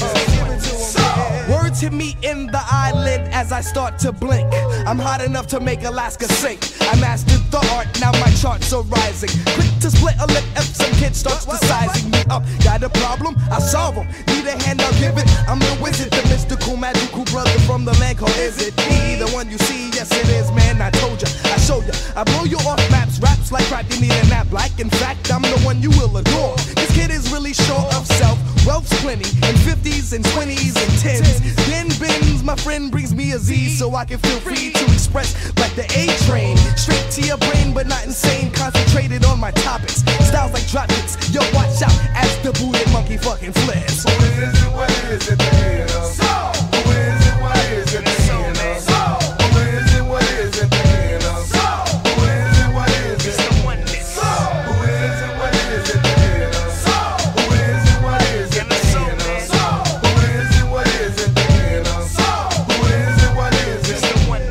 it? Words hit me in the eyelid as I start to blink. I'm hot enough to make Alaska sink. I mastered the art, now my charts are rising. Quick to split a lip if some kid starts to sizing me up. Got a problem? I solve them. Need a hand, I'll give it. I'm the wizard, the mystical, magical brother from the land called Is It Me? The one you see, yes it is, man, I told ya. I show ya, I blow you off maps. Raps like crap, you need a nap. Like, in fact, I'm the one you will adore. This kid is really sure of self. Wealth's plenty, in 50s and 20s and 10s. Then bins, my friend brings me a Z so I can feel free to express like the A train. Straight to your brain, but not insane. Concentrated on my topics. Styles like drop hits. Yo, watch out as the booted monkey fucking flares. Who is it, what is it, the hero? So, who is it, what is it, the hero? So, who is it, what is it, the hero? So, who is it, what is it? So, who is it, what is it, the hero? So, who is it, what is it, the hero? So, who is it, what is it, the hero? So, who is it, what is it?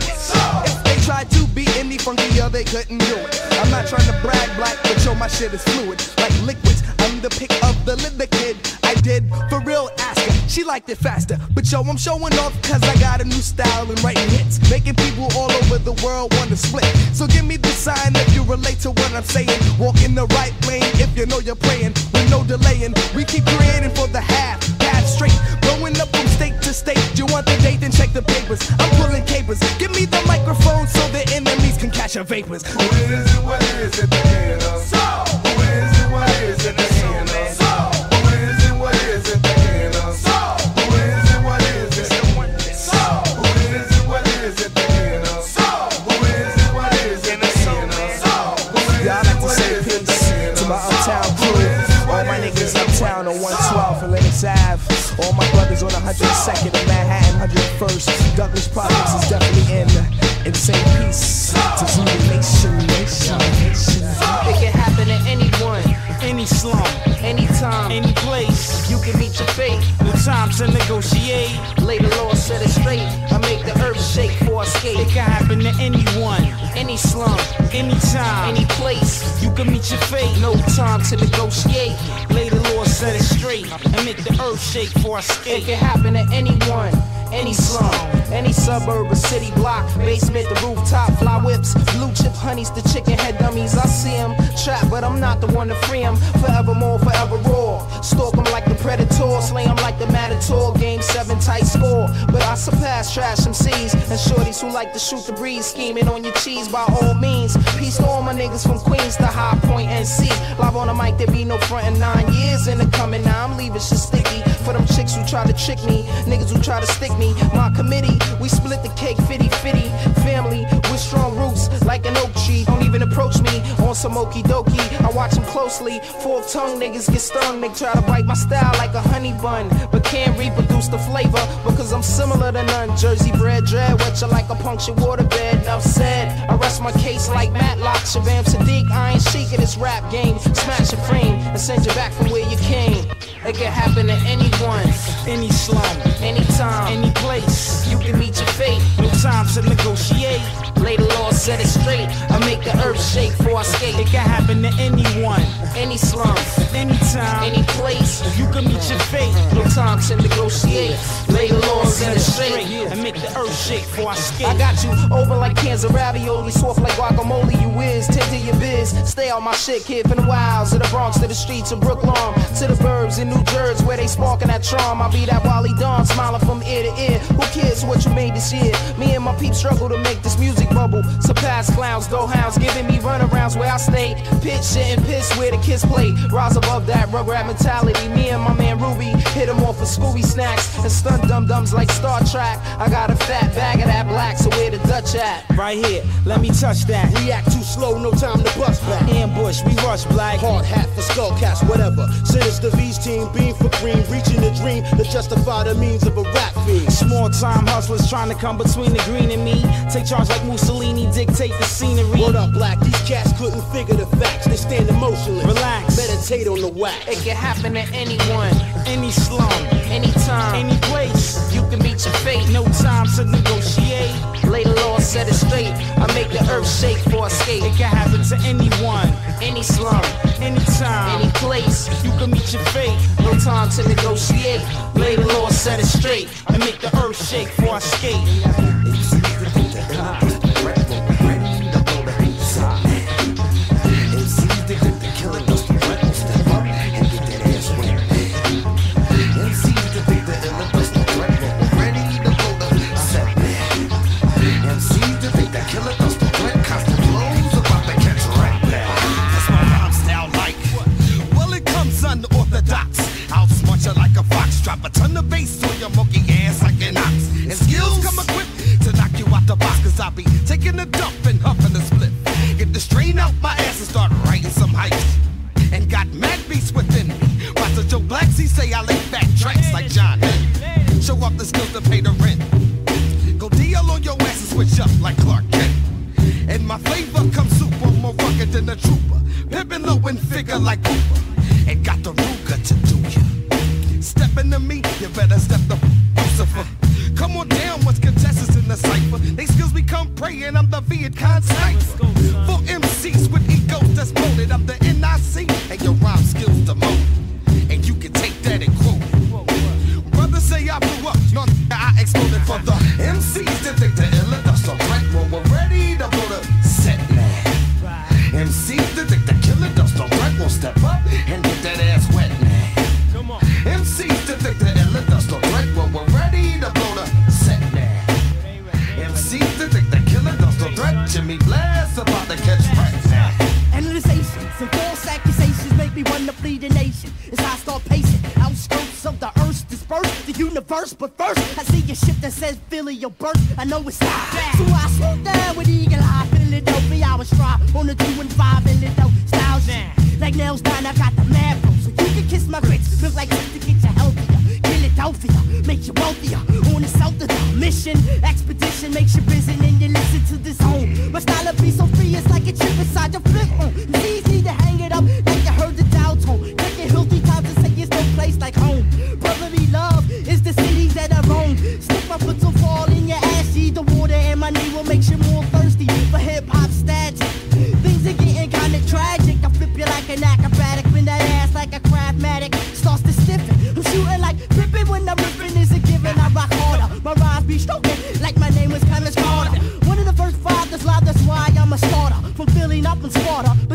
If they tried to be any funkier, they couldn't do it. I'm not trying to brag black, but yo, my shit is fluid, like liquids. I'm the pick of the little kid. I did for real, ask her. She liked it faster, but yo, I'm showing off cause I got a new style and writing hits, making people all over the world want to split. So give me the sign if you relate to what I'm saying. Walk in the right lane if you know you're praying with no delaying. We keep creating for the half straight, blowing up from state to state. You want the date? Then check the papers. I'm pulling capers. Give me the microphone so the enemies can catch your vapors. Who is it, what is it, the hero? So, who is it, what is it, the hero? So, who is it, what is it, the hero? So, who is it, what is it? So, who is it, what is it, the hero? So, who is it, what is it, the hero? So, yeah, I like to say peace to my uptown crew. All my niggas uptown on 112 and Lennox Ave. All my brothers on 102nd and Manhattan, 101st. Douglas Projects is definitely in same peace to Zulu Nation. It can happen to anyone, any slum, anytime, any place. You can meet your fate. No time to negotiate. Lay the law, set it straight. I make the earth shake for escape. It can happen to anyone, any slum, anytime, any place. You can meet your fate. No time to negotiate. Lay the law, set it straight. And make the earth shake for escape. It can happen to anyone, any slum, any suburb or city block, basement, the rooftop, fly whips, blue chip honeys, the chicken head dummies. I see them trap, but I'm not the one to free him. Forevermore, forever raw. Stalk him like the Predator, slay him like the Matador. Game 7, tight score. But I surpass trash MCs and shorties who like to shoot the breeze, scheming on your cheese by all means. Peace to all my niggas from Queens to High Point NC. Live on the mic, there be no frontin'. 9 years in the coming, now I'm leaving shit sticky. For them chicks who try to trick me, niggas who try to stick me. My committee, we split the cake 50-50. Family with strong roots like an oak tree. Don't even approach me on some okie dokie. I watch them closely. Fork tongue niggas get stung. They try to bite my style like a honey bun, but can't reproduce the flavor because I'm similar to none. Jersey bread, dread, wet you like a punctured waterbed. Enough said. I rest my case like Matlock, Shabam Sadiq. I ain't chic in this rap game. Smash your frame and send you back from where you came. It can happen to anyone, any slum, anytime, any place. You can meet your fate. No time to negotiate. Lay the law, set it straight. I make the earth shake before I skate. It can happen to anyone, any slum, anytime, any place. You can meet your fate. No time to negotiate. Lay the law, set it straight, and make the earth shake before I skate. I got you over like cans of ravioli, soft like guacamole. You whiz, tend to your biz. Stay on my shit, kid, from the wilds to the Bronx to the streets of Brooklyn to the burbs in New Jersey where they sparking that charm. I be that Wally Dawn, smiling from ear to ear. Who cares what you made this year? Me and my peeps struggle to make this music bubble. Surpass clowns, dough hounds, giving me runarounds where I stay. Pitch, shit, and piss where the kids play. Rise above that rugrat mentality. Me and my man Ruby hit him off for Scooby snacks and stun dum-dums like Star Trek. I got a fat bag of that black, so where the Dutch at? Right here, let me touch that. React too slow, no time to bust back. Ambush, we rush black. Hard hat for skull cats, whatever. Sinister V's team, beam for green, reaching the dream to justify the means of a rap fiend. Small time hustlers trying to come between the green and me. Take charge like Mussolini, dictate the scenery. Word up, black, these cats couldn't figure the facts. They stand emotionless. Relax, meditate on the wax. It can happen to anyone, any slum, anytime, any place. You can meet your fate. No time to negotiate. Lay the law, set it straight. I make the earth shake before I skate. It can happen to anyone, any slum, anytime, any place. You can meet your fate. No time to negotiate. Lay the law, set it straight. I make the earth shake before I skate. Like a fox, drop a ton of bass on your monkey ass like an ox. And skills come equipped to knock you out the box, cause I be taking a dump and huffing a split. Get the strain out my ass and start writing some hypes. And got mad beats within me. Watch the Joe Blacks, he say I lay back tracks like John. Show off the skills to pay the rent. Go DL on your ass and switch up like Clark Kent. And my flavor comes super more rugged than a trooper. Pimpin' low and figure like Cooper. And got the Ruger to do you. Stepping to me, you better step the Lucifer. Come on down, what's contestants in the cypher? They skills become prey and I'm the Viet Con sniper. For MCs with egos that's molded, I'm the NIC and your rhyme skills the mold. And you can take that and quote it. Brothers say I blew up, no I exploded for the MCs that think the illa dust so right when we're ready to blow the set now. MCs that think the killer dust so right will step up and get that ass wet now. MCs that think the illa dust so right when we're ready to blow the set now. MCs that think the killer dust so right, Jimmy Blast about to catch right now. Analyzations and false accusations make me wanna flee the nation. As I start pacing outskirts of the earth, disperse the universe. But first, I see a ship that says Philly, your birth. I know it's not bad. So I slow down with Eagle Eye, Philadelphia. I was try on the 2 and 5 in Lido style shit. Like nails down, I got the mad bro. So you can kiss my grits. Look like this to get you healthier. Philadelphia makes you wealthier. On the south of the mission, expedition makes you busy and you listen to the zone. My style of be so free, it's like a chip inside your flip. It's easy to hang it up like you heard the dial tone. Take your hill 3 times and say it's no place like home. Brotherly love is the cities that I roam. Stick my foot to fall in your ass, see the water in my knee will make you more thirsty for hip hop static. Things are getting kinda tragic. I flip you like an acrobatic, bend that ass like a craftmatic. Starts to stiffen. I'm shooting like Pippin when I'm ripping is a given. I rock harder. My rhymes be stroking like my name was Clemens Carter. One of the first fathers live, that's why I'm a starter. From Philly, not from Sparta, but still in the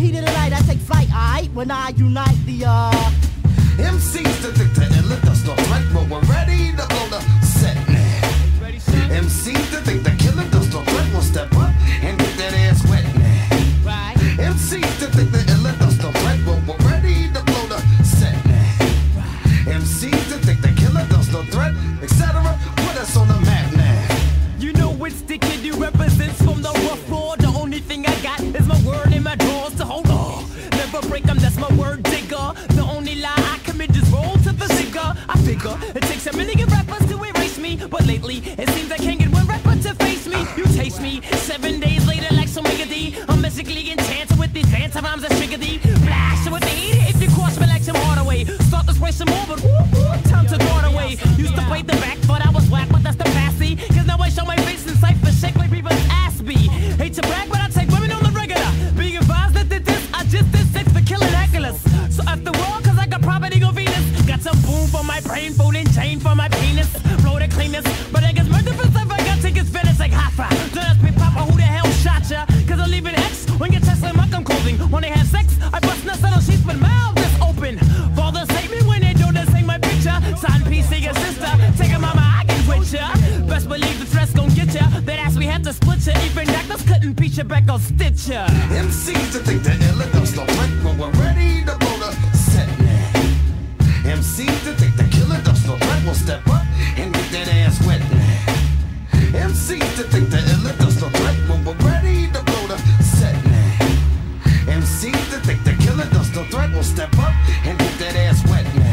heat of the night, I take flight, alright? When I unite the MCs to think the ill, dust no threat, but we're ready to blow the set now. MCs to think the killer, dust no threat, will step up and get that ass wet now. Right. MCs to think the ill, dust no threat, but we're ready to blow the set now. MCs to think the killer, dust no threat, etc. Put us on the map now. You know which the kid you represents from the rough floor. The only thing I got is my word in my drawers to hold on. Never break them, that's my word digger. The only lie I commit is roll to the figure. I figure it takes a million rappers to erase me, but lately it seems I can't get one rapper to face me. You taste me 7 days later like some D. I'm basically enchanted with these fancy rhymes that trigger thee. Blast with the heat if you cross me like some Hardaway. Start to spray some more, but time to throw it away. Used to play the back, but I was whack, but that's the passy. Cause now I show my face in sight for shake like people's ass be. Hate to brag, but I take women on the regular. Being advised that this, I just did 6 for killing Hercules. So after all, cause I got property on Venus. Got some boom for my brain, food and chain for my penis. Blow the cleanest, but I guess murder for stuff I got tickets Venice like Hoffa. Don't ask me, Papa, who the hell shot ya? Cause I leave an X when your Tesla and Malcolm clothing. When they have sex, I bust nuts on sheets with mouth just open. Fathers hate me when they don't sing my picture. Sign PC your sister, take a mama, I can with ya. Best believe the threats gon' get ya. That ass we have to split ya. Even doctors couldn't beat ya back on stitch ya. MCs to think the ill, dust no threat, but we're ready to blow the set now. MCs to think the killer, dust no threat, will step up and get that ass wet now. MCs to think the ill, dust no threat, but we're ready to blow the set now. MCs to think the killer, dust no threat, will step up and get that ass wet now.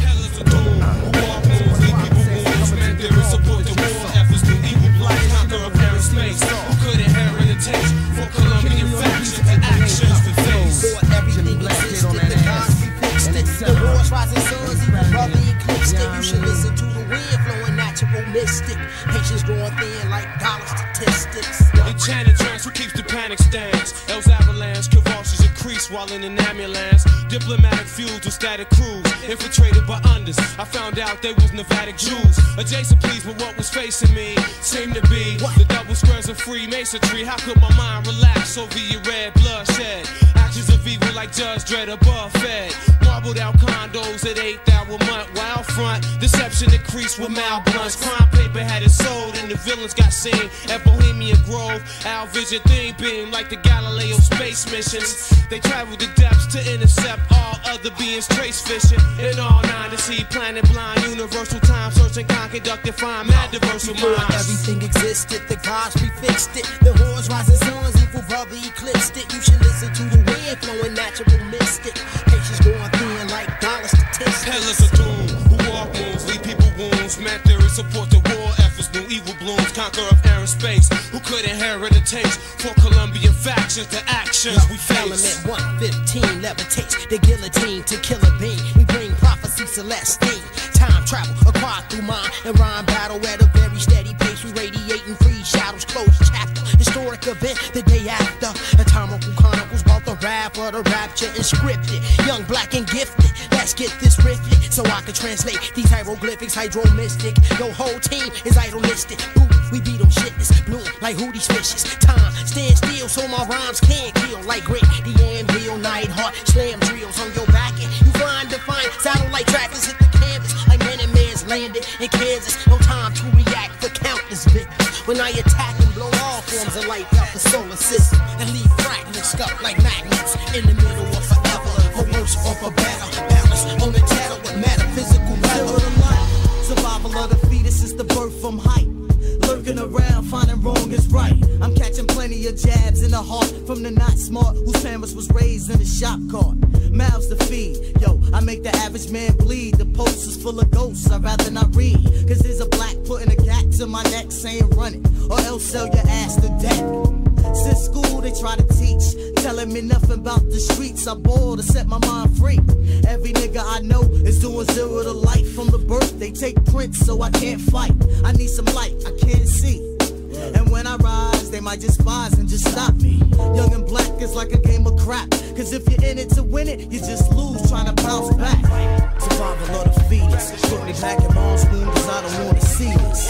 The wars rising suns, even brother eclipsed it. You should listen to the wind flowing natural mystic. Patience growing thin like dollar statistics. Enchanted trance, who keeps the panic stance? El's avalanche, convulsions increase while in an ambulance. Diplomatic fuel to static crews, infiltrated by unders. I found out they was Nevadic Jews. Adjacent pleased with what was facing me seemed to be the double squares of Freemasonry. How could my mind relax over your red bloodshed? Actions of evil like Judge Dredd above fed. Marbled out condos at 8th hour month. Wild front, deception increased with mild blunts. Crime paper had it sold and the villains got seen at Bohemian Grove. Our vision thing being like the Galileo space missions. They traveled the depths to intercept all other beings trace fishing. In all 9 to see planet blind, universal time searching, conducted, find mad diverse minds. Everything existed, the gods prefixed it. The hordes rising suns, evil brother eclipsed it. You should listen to the wind flowing natural mystic. Patience growing thin like dollar statistics. Hell is a doom, who walk moves, leave people wounds. Mad theory support the war efforts, new evil blooms, conquer of air and space. Who could inherit a taste for Colombian factions, the actions we face. Element 115 levitates the guillotine to kill a being. We bring prophecy celestine. Time travel, acquired through mind and rhyme battle at a very steady pace. We radiating free shadows, closed chapter. Historic event the day after. Atomical chronicles about the rap or the rapture inscripted. Young, black, and gifted. Let's get this riffed so I can translate these hieroglyphics, hydro mystic. Your whole team is idolistic. Ooh, we beat them shitless, bloom like who these fishes. Time stand still so my rhymes can't kill like great. The anvil, night heart, slam drills on your back. And you find defiant satellite trackers hit the canvas like men and man's landed in Kansas. No time to react for countless victims. When I attack and blow all forms of life out the solar system and leave fragments scuffed like magnets in the middle of forever. For worse or for better, balance on the tether with metaphysical level. Survival of the fetus is the birth from height. Lurking around, finding wrong is right. I'm catching plenty of jabs in the heart from the not smart whose parents was raised in a shop cart. Mouths to feed, yo, I make the average man bleed. The post is full of ghosts, I'd rather not read. Cause there's a black putting a gat to my neck saying run it, or else sell your ass to death. Since school they try to teach, telling me nothing about the streets. I'm bored to set my mind free. Every nigga I know is doing 0 to life from the birth. They take prints so I can't fight. I need some light, I can't see. And when I rise, they might despise and just stop me. Young and black is like a game of crap. Cause if you're in it to win it, you just lose trying to bounce back. Survival of the fetus. Put me back in mom's womb cause I don't wanna see this.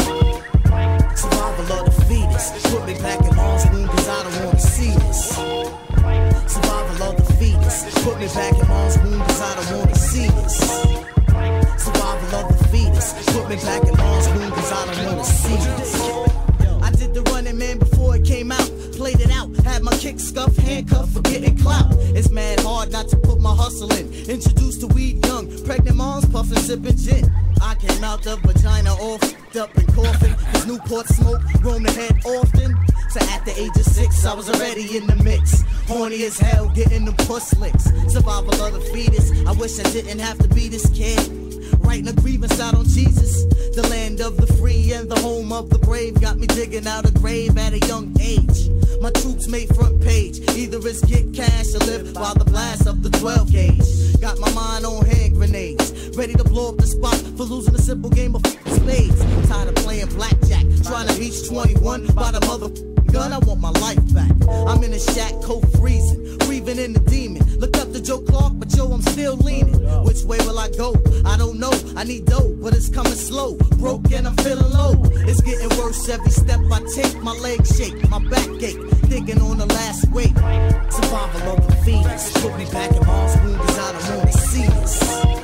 Survival of the fetus. Put me back in mom's womb cause I don't wanna see this. Survival of the fetus. Put me back in mom's womb cause I don't wanna see this. Survival of the fetus. Put me back in mom's womb cause I don't wanna see this. I did the Running Man before it came out. Played it out, had my kick scuffed, handcuffed for getting clout. It's mad hard not to put my hustle in. Introduced to weed young, pregnant moms puffin', sippin' gin. I came out the vagina all f***ed up and coughing. Cause Newport smoke roamed the head often. So at the age of 6, I was already in the mix. Horny as hell, getting them puss licks. Survival of the fetus, I wish I didn't have to be this kid. Writing a grievance out on Jesus. The land of the free and the home of the brave. Got me digging out a grave at a young age. My troops made front page. Either it's get cash or live by the blast of the 12 gauge. Got my mind on hand grenades. Ready to blow up the spot for losing a simple game of spades. Tired of playing blackjack. Trying to reach 21 by the mother gun. I want my life back. I'm in a shack, cold freezing. Breathing in the demon. Look up to Joe Clark, but yo, I'm still leaning. Which way will I go? I don't know. I need dough, but it's coming slow. Broke and I'm feeling low. It's getting worse every step I take. My legs shake, my back ache. Thinking on the last wait. Survival of the fetus. Put me back in mom's womb cause I don't wanna see this.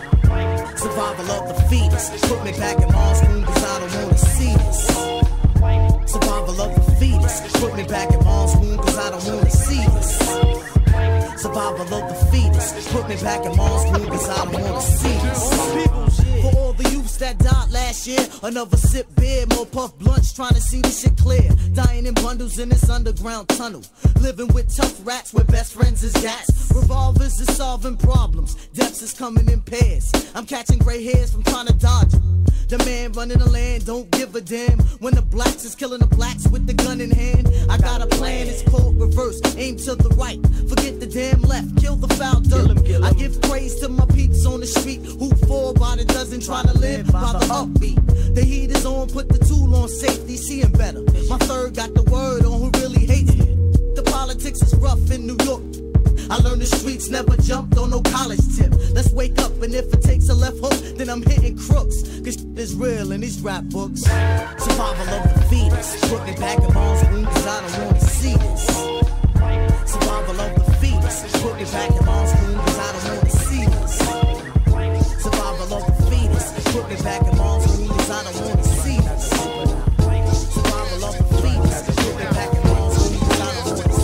Survival of the fetus. Put me back in mom's womb cause I don't wanna see this. Survival of the fetus. Put me back in mom's womb cause I don't wanna see this. Survival of the fetus. Put me back in mom's womb cause I don't wanna see this. For all the youths that died last year, another sip beer, more puff blunts, trying to see this shit clear. Dying in bundles in this underground tunnel. Living with tough rats where best friends is gats. Revolvers is solving problems. Depths is coming in pairs. I'm catching gray hairs from trying to dodge them. The man running the land don't give a damn when the blacks is killing the blacks with the gun in hand. I got a plan, it's called reverse. Aim to the right, forget the damn left. Kill the foul dirt. I give praise to my peeps on the street who fall by the dozen trying to live by the upbeat. The heat is on, put the tool on safety, seeing better. My third got the word on who really hates me. The politics is rough in New York. I learned the streets never jumped on no college tip. Let's wake up, and if it takes a left hook, then I'm hitting crooks. Cause shit is real in these rap books. Survival of the fetus. Put me back in mom's womb cause I don't wanna see this. Survival of the fetus. Put me back in mom's womb cause I don't wanna see this. Survival of the fetus. Put me back in mom's womb cause I don't wanna see this. Survival of the fetus. Put me back in mom's womb cause I don't wanna see this.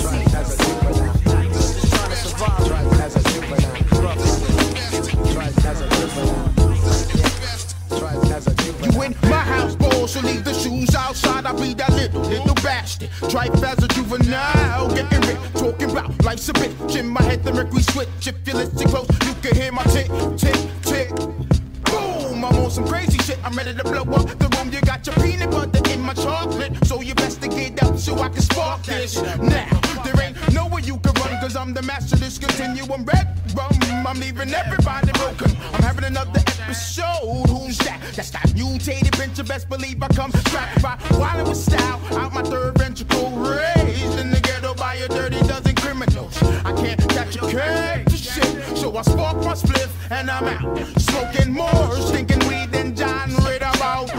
You in my house, boy, so leave the shoes outside. I'll be that little bastard. Tripe as a juvenile, getting rich, talking about life's a bitch. In my head, the mercury switch. If you listen close, you can hear my tick, tick, tick. Boom, I'm on some crazy shit. I'm ready to blow up the room. You got your peanut butter in my chocolate, so you best to get out so I can spark this. Now, there ain't nowhere you can run, cause I'm the master of this continuum. Red rum, I'm leaving everybody broken. I'm having another episode. Who's that? That's that mutated venture. Best believe I come strapped by wildin' with style. Out my third ventricle, raised in the ghetto by a dirty dozen criminals. I can't catch a catch a shit, so I spark my spliff and I'm out. Smoking more, stinking weed than John Riddabout.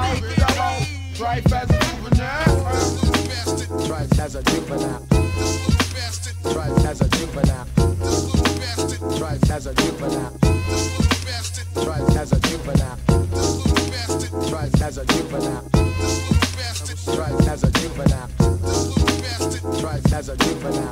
Tripe as a juvenile. Tripe as a juvenile. Tripe as a juvenile. Tripe as a juvenile. Tripe as a juvenile. Tripe as a juvenile. Tripe as a juvenile. Tripe as a juvenile.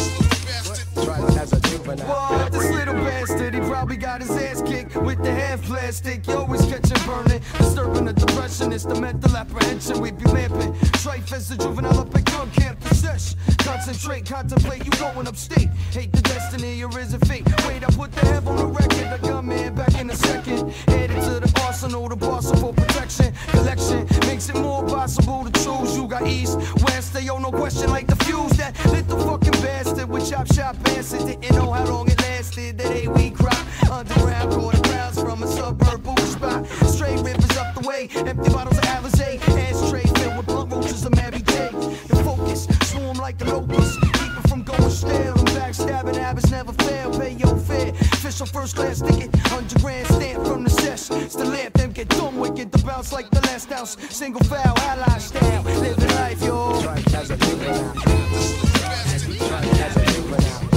Tripe as a juvenile. What? This little bastard, he probably got his ass kicked with the half plastic. You always catching burning, disturbing the depression. It's the mental apprehension we be lamping. Trife as a juvenile up at gun camp possess. Concentrate, contemplate, you going upstate. Hate the destiny, or is it fate? Wait, I put the hev on the record. The gunman back in a second. Headed to the arsenal, the boss for protection. Collection makes it more possible to choose. You got east, west, they owe no question like the fuse. That little fucking bastard with chop shop acid. Didn't know how long it lasted. That 8-week crop. Underground, quarter crowds from a suburb booty spot. Straight rivers up the way. Empty bottles of Alizé. Ashtray filled with blunt roaches of Mary J. The focus, swarm like the locusts. Keep it from going stale. And backstabbing habits never fail. Pay your fare. Fish on first class ticket. 100 grand stamp from the sesh. It's the lamp, them get dumb wicked. The bounce like the last ounce. Single foul, ally style. Living life, yo. Tripe as a juvenile. Tripe as a juvenile.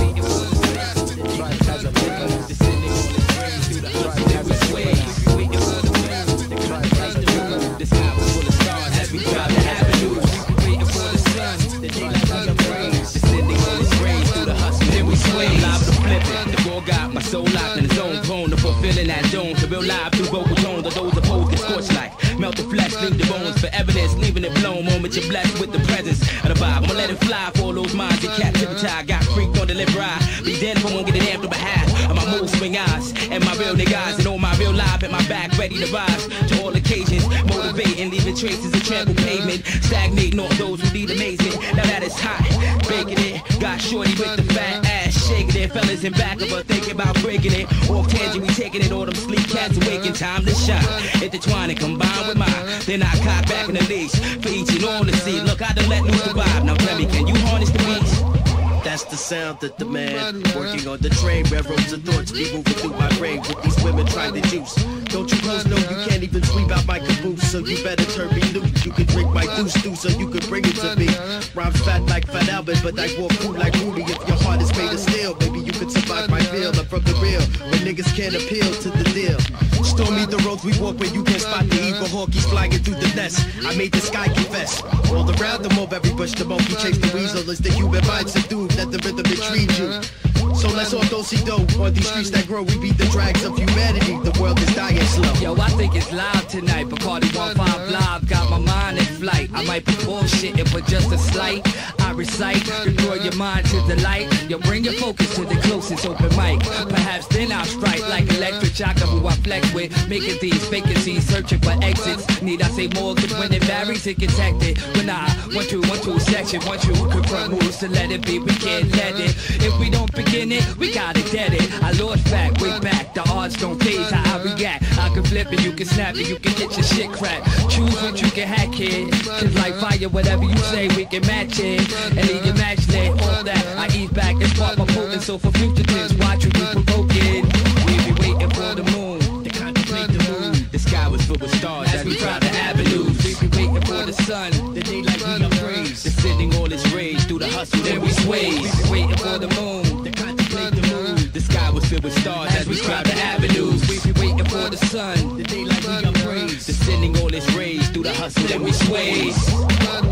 so locked in the zone, prone to fulfilling that zone. To real life through vocal tones, or those opposed get scorched like melt the flesh, leave the bones for evidence, leaving it blown. Moment you're blessed with the presence of the vibe. I'ma let it fly for all those minds in captivity. I got freaked on the lip ride. Be dead if I won't get it damn through behalf of my mood swing eyes and my real niggas and all my real life at my back, ready to rise to all occasions, motivating, leaving traces of trampled pavement, stagnating all those who need amazement. Now that it's hot, baking it, got shorty with the fat ass, shaking it, fellas in back of her thinking about breaking it. Off tangent, we taking it, all them sleep cats awaken, time to shine. Intertwine and combine with mine, then I cock back in the leash for each and all to see. Look, I done let loose the vibe. Now tell me, can you harness the beast? That's the sound that the man working on the train. Railroads of thoughts be moving through my brain with these women trying to juice. Don't you close know you can't even sweep out my caboose, so you better turn me loose. You can drink my deuce so you can bring it to me. Rhymes fat like Fat Albert, but I walk cool like Rudy. If your heart is made of steel, maybe you could survive my feel. I'm from the real, when niggas can't appeal to the deal. Stormy the roads we walk where you can spot the evil hawkies flying through the nest. I made the sky confess. All around the mob, every bush, the monkey chase the weasel. Is the human mind subdued? Let the rhythm intrigue you. So let's all do-si-do. On these streets that grow, we beat the drags of humanity. The world is dying slow. Yo, I think it's live tonight. Bacardi 15 live, got my mind in flight. I might be bullshitting, but just a slight. I recite, draw your mind to the light. Yo, bring your focus to the closest open mic. Perhaps then I'll strike like electric shocker who I flex with. Making these vacancies, searching for exits. Need I say more? Cause when it varies, it gets hectic. When I 1 2 1 2 section, 1 2 confront moves to let it be. We can't let it. If we don't begin it, we gotta get it. I lost back, way back. The odds don't phase how I react. I can flip it, you can snap it, you can get your shit cracked. Choose what you can hack it. Cause like fire, whatever you say, we can match it. And leave your match lit. All that I ease back and spark my potent. So for fugitives, watch you be provoking. We be waiting for the moon to contemplate the moon. The sky was filled with stars as we try the avenues. We be waiting for the sun, the daylight we upraise. Descending all its rage through the hustle, then we sway. We be waiting for the moon to contemplate the moon. The sky was filled with stars as we try the avenues. We be waiting for the sun, the daylight we upraise. Descending all its rage through the hustle, then we sway.